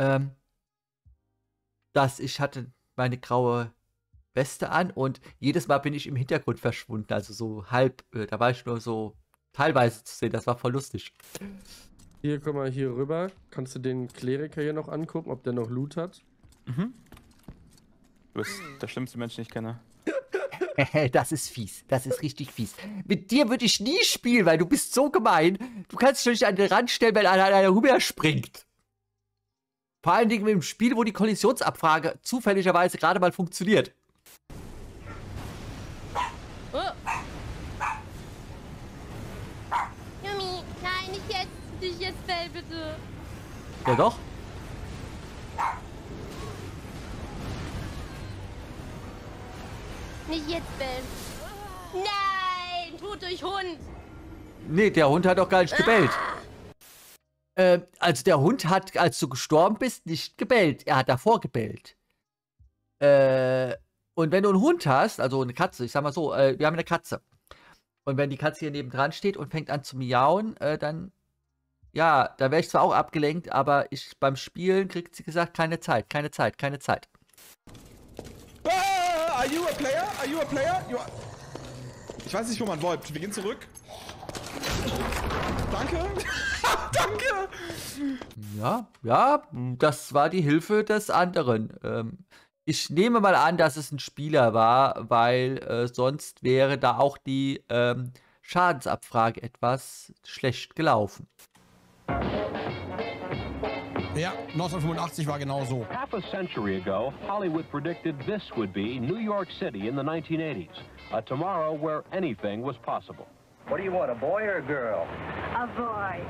dass ich hatte meine graue Weste an und jedes Mal bin ich im Hintergrund verschwunden. Also so halb, da war ich nur so teilweise zu sehen. Das war voll lustig. Hier, komm mal hier rüber. Kannst du den Kleriker hier noch angucken, ob der noch Loot hat? Mhm. Du bist der schlimmste Mensch, den ich kenne. Das ist fies. Das ist richtig fies. Mit dir würde ich nie spielen, weil du bist so gemein. Du kannst dich nicht an den Rand stellen, wenn einer rüber springt. Vor allen Dingen mit dem Spiel, wo die Kollisionsabfrage zufälligerweise gerade mal funktioniert. Yumi, nein, nicht jetzt. Nicht jetzt, Bell, bitte. Ja doch. Nicht jetzt, Bell. Nein, tut euch Hund. Nee, der Hund hat doch gar nicht gebellt. Also der Hund hat, als du gestorben bist, nicht gebellt. Er hat davor gebellt. Und wenn du einen Hund hast, also eine Katze, ich sag mal so, wir haben eine Katze. Und wenn die Katze hier nebendran steht und fängt an zu miauen, dann, ja, da wäre ich zwar auch abgelenkt, aber beim Spielen kriegt sie gesagt, keine Zeit, keine Zeit, keine Zeit. Are you a player? Are you a player? Ich weiß nicht, wo man wollt. Wir gehen zurück. Danke. Danke. Ja, das war die Hilfe des anderen. Ich nehme mal an, dass es ein Spieler war, weil sonst wäre da auch die Schadensabfrage etwas schlecht gelaufen. Ja, 1985 war genau so. Half a century ago, Hollywood predicted this would be New York City in the 1980s, a tomorrow where anything was possible. What do you want, a boy or a girl? A boy.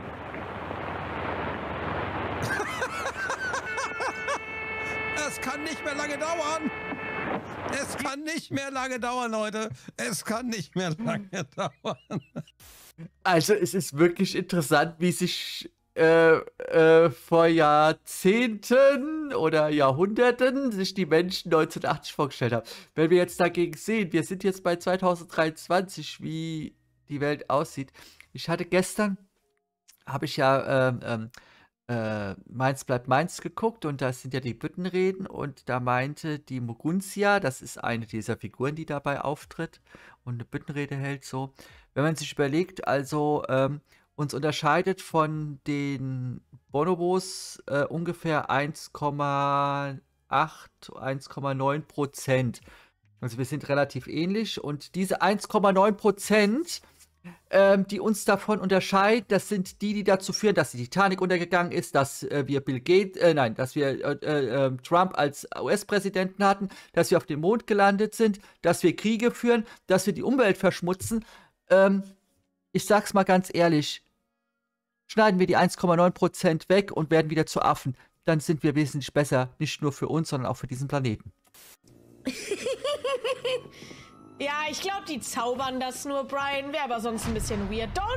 Es kann nicht mehr lange dauern. Es kann nicht mehr lange dauern, Leute. Es kann nicht mehr lange dauern. Also es ist wirklich interessant, wie sich vor Jahrzehnten oder Jahrhunderten sich die Menschen 1980 vorgestellt haben. Wenn wir jetzt dagegen sehen, wir sind jetzt bei 2023, wie die Welt aussieht. Ich hatte gestern, habe ich ja Mainz bleibt Mainz geguckt und da sind ja die Büttenreden und da meinte die Moguntia, das ist eine dieser Figuren, die dabei auftritt und eine Büttenrede hält so, wenn man sich überlegt, also uns unterscheidet von den Bonobos ungefähr 1,8, 1,9%. Also wir sind relativ ähnlich und diese 1,9%, die uns davon unterscheiden, das sind die dazu führen, dass die Titanic untergegangen ist, dass wir dass wir Trump als US-Präsidenten hatten, dass wir auf dem Mond gelandet sind, dass wir Kriege führen, dass wir die Umwelt verschmutzen. Ich sag's mal ganz ehrlich, schneiden wir die 1,9% weg und werden wieder zu Affen, dann sind wir wesentlich besser, nicht nur für uns, sondern auch für diesen Planeten. Ja, ich glaube, die zaubern das nur, Brian. Wäre aber sonst ein bisschen weird. Da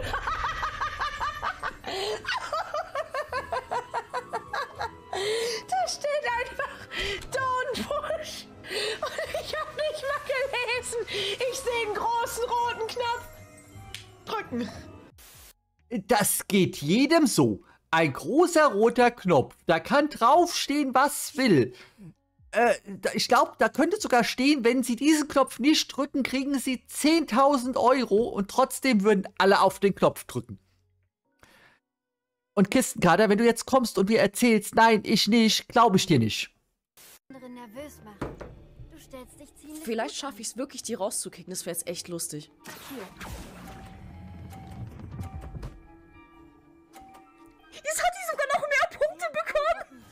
steht einfach Don't Push. Und ich habe nicht mal gelesen. Ich sehe einen großen roten Knopf. Drücken. Das geht jedem so. Ein großer roter Knopf. Da kann draufstehen, was will. Ich glaube, da könnte sogar stehen, wenn Sie diesen Knopf nicht drücken, kriegen Sie 10.000 € und trotzdem würden alle auf den Knopf drücken. Und Kistenkater, wenn du jetzt kommst und mir erzählst, nein, ich nicht, glaube ich dir nicht. Nervös machen. Du stellst dich ziemlich. Vielleicht schaffe ich es wirklich, die rauszukicken. Das wäre jetzt echt lustig. Jetzt hat sie sogar noch mehr Punkte bekommen.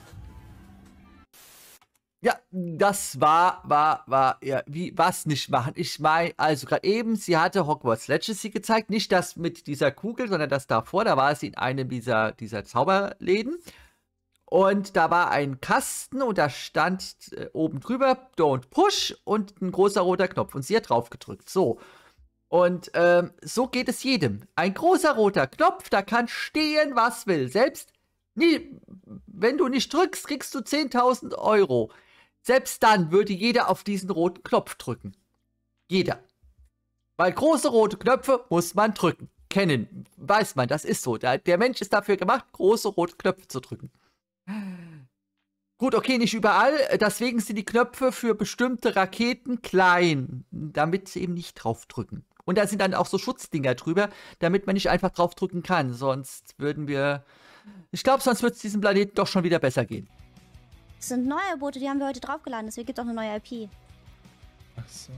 Ja, das war, ja, wie, was nicht machen? Ich meine, also gerade eben, sie hatte Hogwarts Legacy gezeigt, nicht das mit dieser Kugel, sondern das davor, da war sie in einem dieser Zauberläden und da war ein Kasten und da stand oben drüber Don't Push und ein großer roter Knopf und sie hat drauf gedrückt, so. Und so geht es jedem. Ein großer roter Knopf, da kann stehen, was will. Selbst, wenn du nicht drückst, kriegst du 10.000 €. Selbst dann würde jeder auf diesen roten Knopf drücken. Jeder. Weil große rote Knöpfe muss man drücken. Kennen, weiß man, das ist so. Der Mensch ist dafür gemacht, große rote Knöpfe zu drücken. Gut, okay, nicht überall. Deswegen sind die Knöpfe für bestimmte Raketen klein, damit sie eben nicht drauf drücken. Und da sind dann auch so Schutzdinger drüber, damit man nicht einfach drauf drücken kann. Sonst würden wir... Ich glaube, sonst wird es diesem Planeten doch schon wieder besser gehen. Das sind neue Boote, die haben wir heute draufgeladen. Deswegen gibt es auch eine neue IP. Ach so.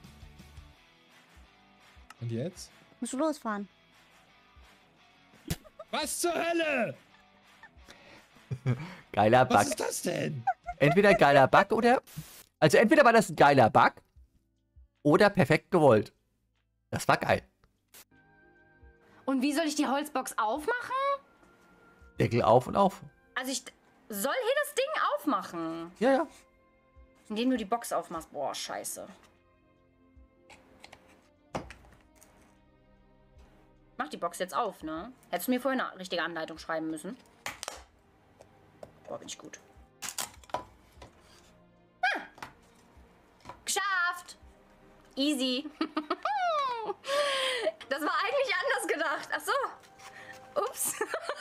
Und jetzt? Musst du losfahren. Was zur Hölle? Geiler Bug. Was ist das denn? Entweder geiler Bug oder... Also entweder war das ein geiler Bug oder perfekt gewollt. Das war geil. Und wie soll ich die Holzbox aufmachen? Deckel auf und auf. Also ich soll hier das Ding aufmachen? Ja, ja. Indem du die Box aufmachst. Boah, scheiße. Mach die Box jetzt auf, ne? Hättest du mir vorher eine richtige Anleitung schreiben müssen. Boah, bin ich gut. Ah. Geschafft! Easy. Das war eigentlich anders gedacht. Ach so. Ups.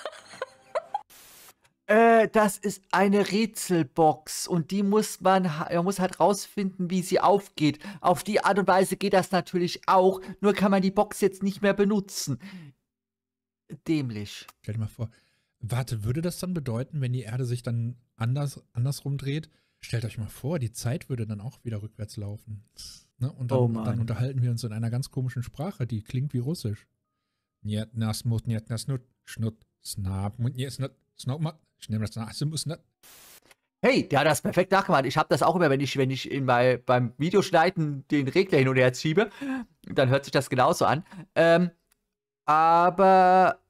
Das ist eine Rätselbox und die muss man muss halt rausfinden, wie sie aufgeht. Auf die Art und Weise geht das natürlich auch, nur kann man die Box jetzt nicht mehr benutzen. Dämlich. Stell dir mal vor, warte, würde das dann bedeuten, wenn die Erde sich dann andersrum dreht? Stellt euch mal vor, die Zeit würde dann auch wieder rückwärts laufen. Ne? Und dann unterhalten wir uns in einer ganz komischen Sprache, die klingt wie Russisch. Niet nas mut, niet nas nut, schnut, snap, mut, niet snut, snop, schnell das nas, muss nut. Hey, der hat das perfekt nachgemacht. Ich habe das auch immer, wenn ich beim Videoschneiden den Regler hin und her schiebe, dann hört sich das genauso an. Aber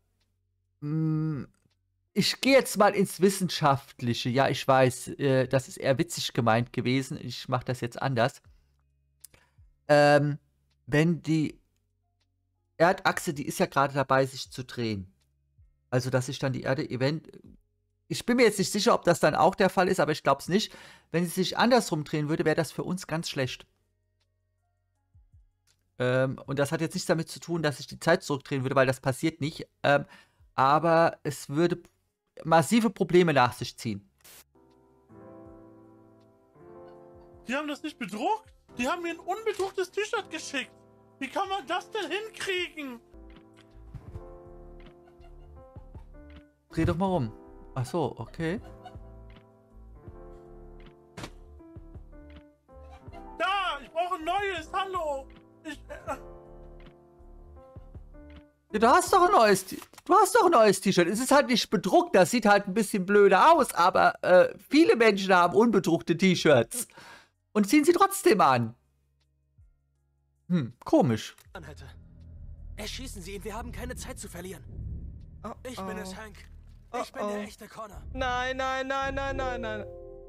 ich gehe jetzt mal ins Wissenschaftliche. Ja, ich weiß, das ist eher witzig gemeint gewesen. Ich mache das jetzt anders. Wenn die Erdachse, die ist ja gerade dabei, sich zu drehen. Also, dass sich dann die Erde ich bin mir jetzt nicht sicher, ob das dann auch der Fall ist, aber ich glaube es nicht. Wenn sie sich andersrum drehen würde, wäre das für uns ganz schlecht. Und das hat jetzt nichts damit zu tun, dass sich die Zeit zurückdrehen würde, weil das passiert nicht. Aber es würde massive Probleme nach sich ziehen. Die haben das nicht bedruckt? Die haben mir ein unbedrucktes T-Shirt geschickt. Wie kann man das denn hinkriegen? Dreh doch mal rum. Ach so, okay. Da, ich brauche ein neues. Hallo. Ja, du hast doch ein neues T-Shirt. Es ist halt nicht bedruckt, das sieht halt ein bisschen blöde aus, aber viele Menschen haben unbedruckte T-Shirts und ziehen sie trotzdem an. Komisch. Erschießen Sie ihn, wir haben keine Zeit zu verlieren. Ich bin es, Hank. Ich bin der echte Connor. Nein, nein, nein, nein, nein, nein.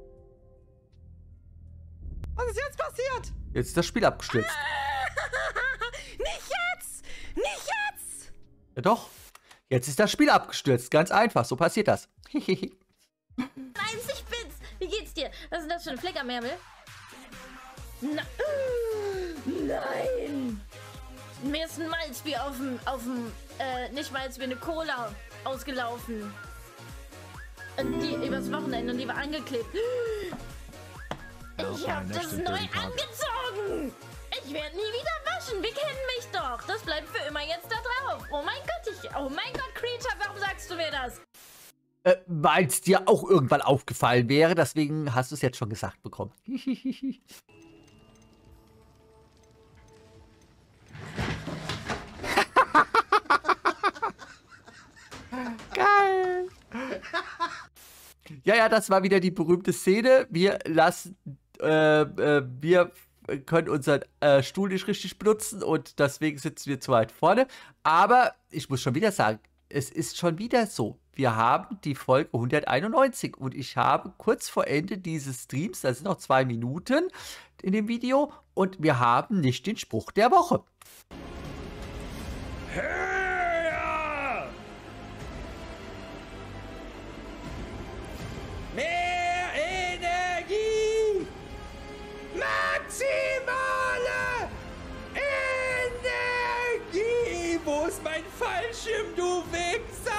Was ist jetzt passiert? Jetzt ist das Spiel abgestürzt. Nicht jetzt! Nicht jetzt! Ja doch. Jetzt ist das Spiel abgestürzt. Ganz einfach. So passiert das. Nein, ich bin's. Wie geht's dir? Was ist denn das für ein Fleck am Ärmel? Nein! Mir ist ein Malzbier nicht Malzbier, eine Cola ausgelaufen. Übers Wochenende und die war angeklebt. Ich hab das neu angezogen! Ich werde nie wieder waschen, wir kennen mich doch. Das bleibt für immer jetzt da drauf. Oh mein Gott, Creature, warum sagst du mir das? Weil es dir auch irgendwann aufgefallen wäre, deswegen hast du es jetzt schon gesagt bekommen. Geil! Ja, das war wieder die berühmte Szene. Wir können unseren Stuhl nicht richtig benutzen und deswegen sitzen wir zu weit vorne. Aber ich muss schon wieder sagen, es ist schon wieder so. Wir haben die Folge 191 und ich habe kurz vor Ende dieses Streams, da sind noch 2 Minuten in dem Video, und wir haben nicht den Spruch der Woche. Mehr Energie! Maximale Energie! Wo ist mein Fallschirm, du Wichser?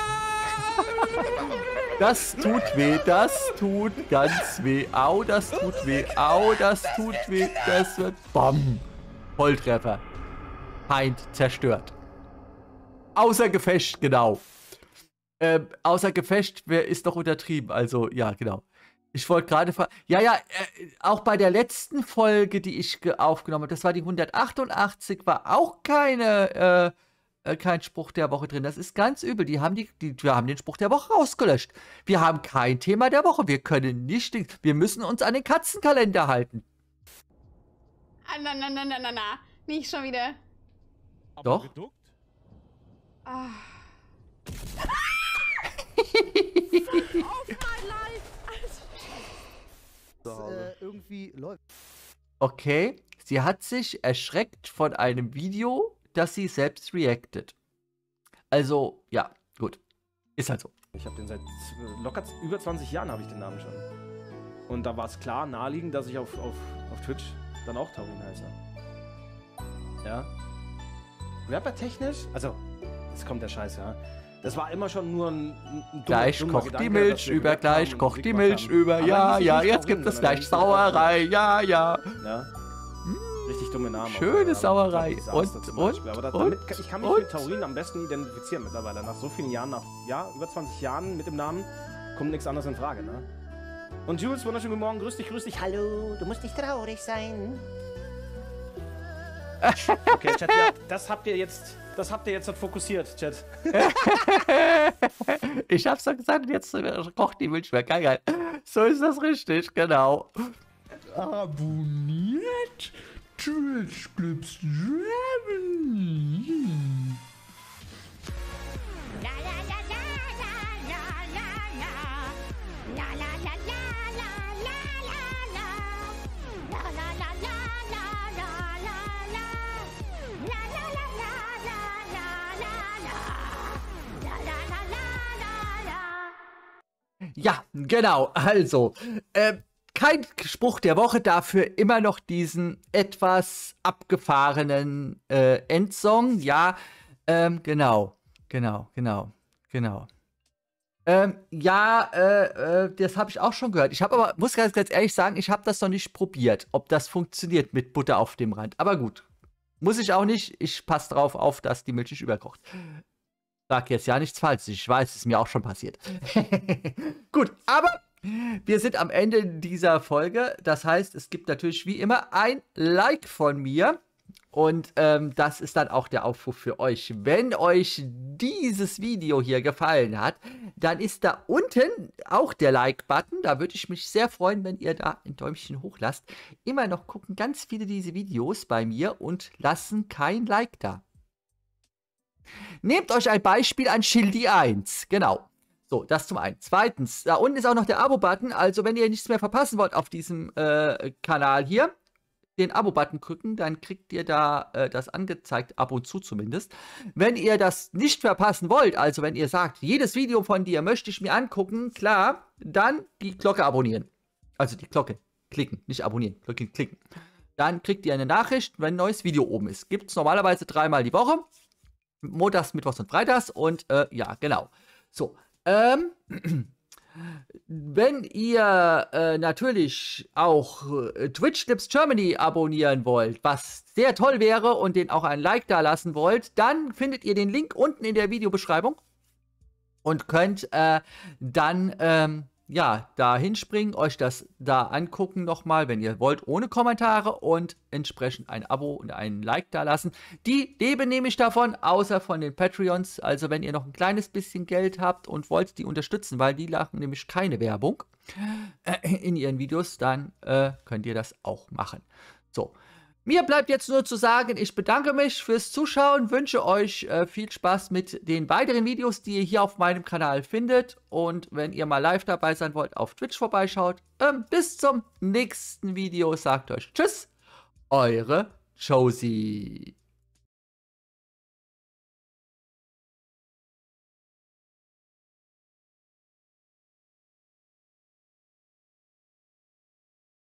Das tut weh, das tut ganz weh. Au, das tut weh. Au, das tut weh. Das wird... BAM! Volltreffer. Feind zerstört. Außer Gefecht, genau. Außer Gefecht ist doch untertrieben. Also, ja, genau. Ich wollte gerade fragen. Ja, auch bei der letzten Folge, die ich aufgenommen habe, das war die 188, war auch kein Spruch der Woche drin. Das ist ganz übel. Wir haben den Spruch der Woche rausgelöscht. Wir haben kein Thema der Woche. Wir können nicht. Wir müssen uns an den Katzenkalender halten. Na. Nicht schon wieder. Doch. Ah. Irgendwie läuft. Okay, sie hat sich erschreckt von einem Video, das sie selbst reactet. Also, ja, gut. Ist halt so. Ich habe den seit locker über 20 Jahren habe ich den Namen schon. Und da war es klar, naheliegend, dass ich auf Twitch dann auch Taurin heiße. Ja. Rapper-technisch, also, jetzt kommt der Scheiß, ja. Das war immer schon nur ein gleich kocht die Milch über, gleich kocht die Milch über, ja, jetzt gibt es gleich Sauerei, ja. Richtig dumme Namen. Schöne Sauerei. Und? Ich kann mich mit Taurin am besten identifizieren mittlerweile. Nach so vielen Jahren, über 20 Jahren mit dem Namen, kommt nichts anderes in Frage, ne? Und Jules, wunderschönen guten Morgen, grüß dich. Hallo, du musst nicht traurig sein. Okay, Chat, ja, das habt ihr jetzt fokussiert, Chat. Ich hab's doch gesagt, jetzt kocht die Milch mehr. Geil. So ist das richtig, genau. Abonniert Twitch Clips Germany. Ja, genau. Also, kein Spruch der Woche, dafür immer noch diesen etwas abgefahrenen Endsong. Ja, genau. Ja, das habe ich auch schon gehört. Ich habe aber, muss ganz ehrlich sagen, ich habe das noch nicht probiert, ob das funktioniert mit Butter auf dem Rand. Aber gut, muss ich auch nicht. Ich passe drauf auf, dass die Milch nicht überkocht. Sag jetzt ja nichts Falsches. Ich weiß, es ist mir auch schon passiert. Gut, aber wir sind am Ende dieser Folge. Das heißt, es gibt natürlich wie immer ein Like von mir. Und das ist dann auch der Aufruf für euch. Wenn euch dieses Video hier gefallen hat, dann ist da unten auch der Like-Button. Da würde ich mich sehr freuen, wenn ihr da ein Däumchen hoch lasst. Immer noch gucken ganz viele diese Videos bei mir und lassen kein Like da. Nehmt euch ein Beispiel an Schildi 1. Genau. So, das zum einen. Zweitens, da unten ist auch noch der Abo-Button. Also wenn ihr nichts mehr verpassen wollt auf diesem Kanal hier, den Abo-Button drücken, dann kriegt ihr da das angezeigt, ab und zu zumindest. Wenn ihr das nicht verpassen wollt, also wenn ihr sagt, jedes Video von dir möchte ich mir angucken, klar, dann die Glocke abonnieren. Also die Glocke klicken, nicht abonnieren, Glocke klicken. Dann kriegt ihr eine Nachricht, wenn ein neues Video oben ist. Gibt es normalerweise 3-mal die Woche. Montags, Mittwochs und Freitags und ja, genau. So, wenn ihr natürlich auch Twitch Clips Germany abonnieren wollt, was sehr toll wäre und den auch ein Like da lassen wollt, dann findet ihr den Link unten in der Videobeschreibung und könnt dann ja, da hinspringen, euch das da angucken nochmal, wenn ihr wollt, ohne Kommentare und entsprechend ein Abo und ein Like da lassen. Die leben nämlich davon, außer von den Patreons. Also wenn ihr noch ein kleines bisschen Geld habt und wollt die unterstützen, weil die machen nämlich keine Werbung in ihren Videos, dann könnt ihr das auch machen. So. Mir bleibt jetzt nur zu sagen, ich bedanke mich fürs Zuschauen, wünsche euch viel Spaß mit den weiteren Videos, die ihr hier auf meinem Kanal findet. Und wenn ihr mal live dabei sein wollt, auf Twitch vorbeischaut. Bis zum nächsten Video. Sagt euch Tschüss, eure Josie.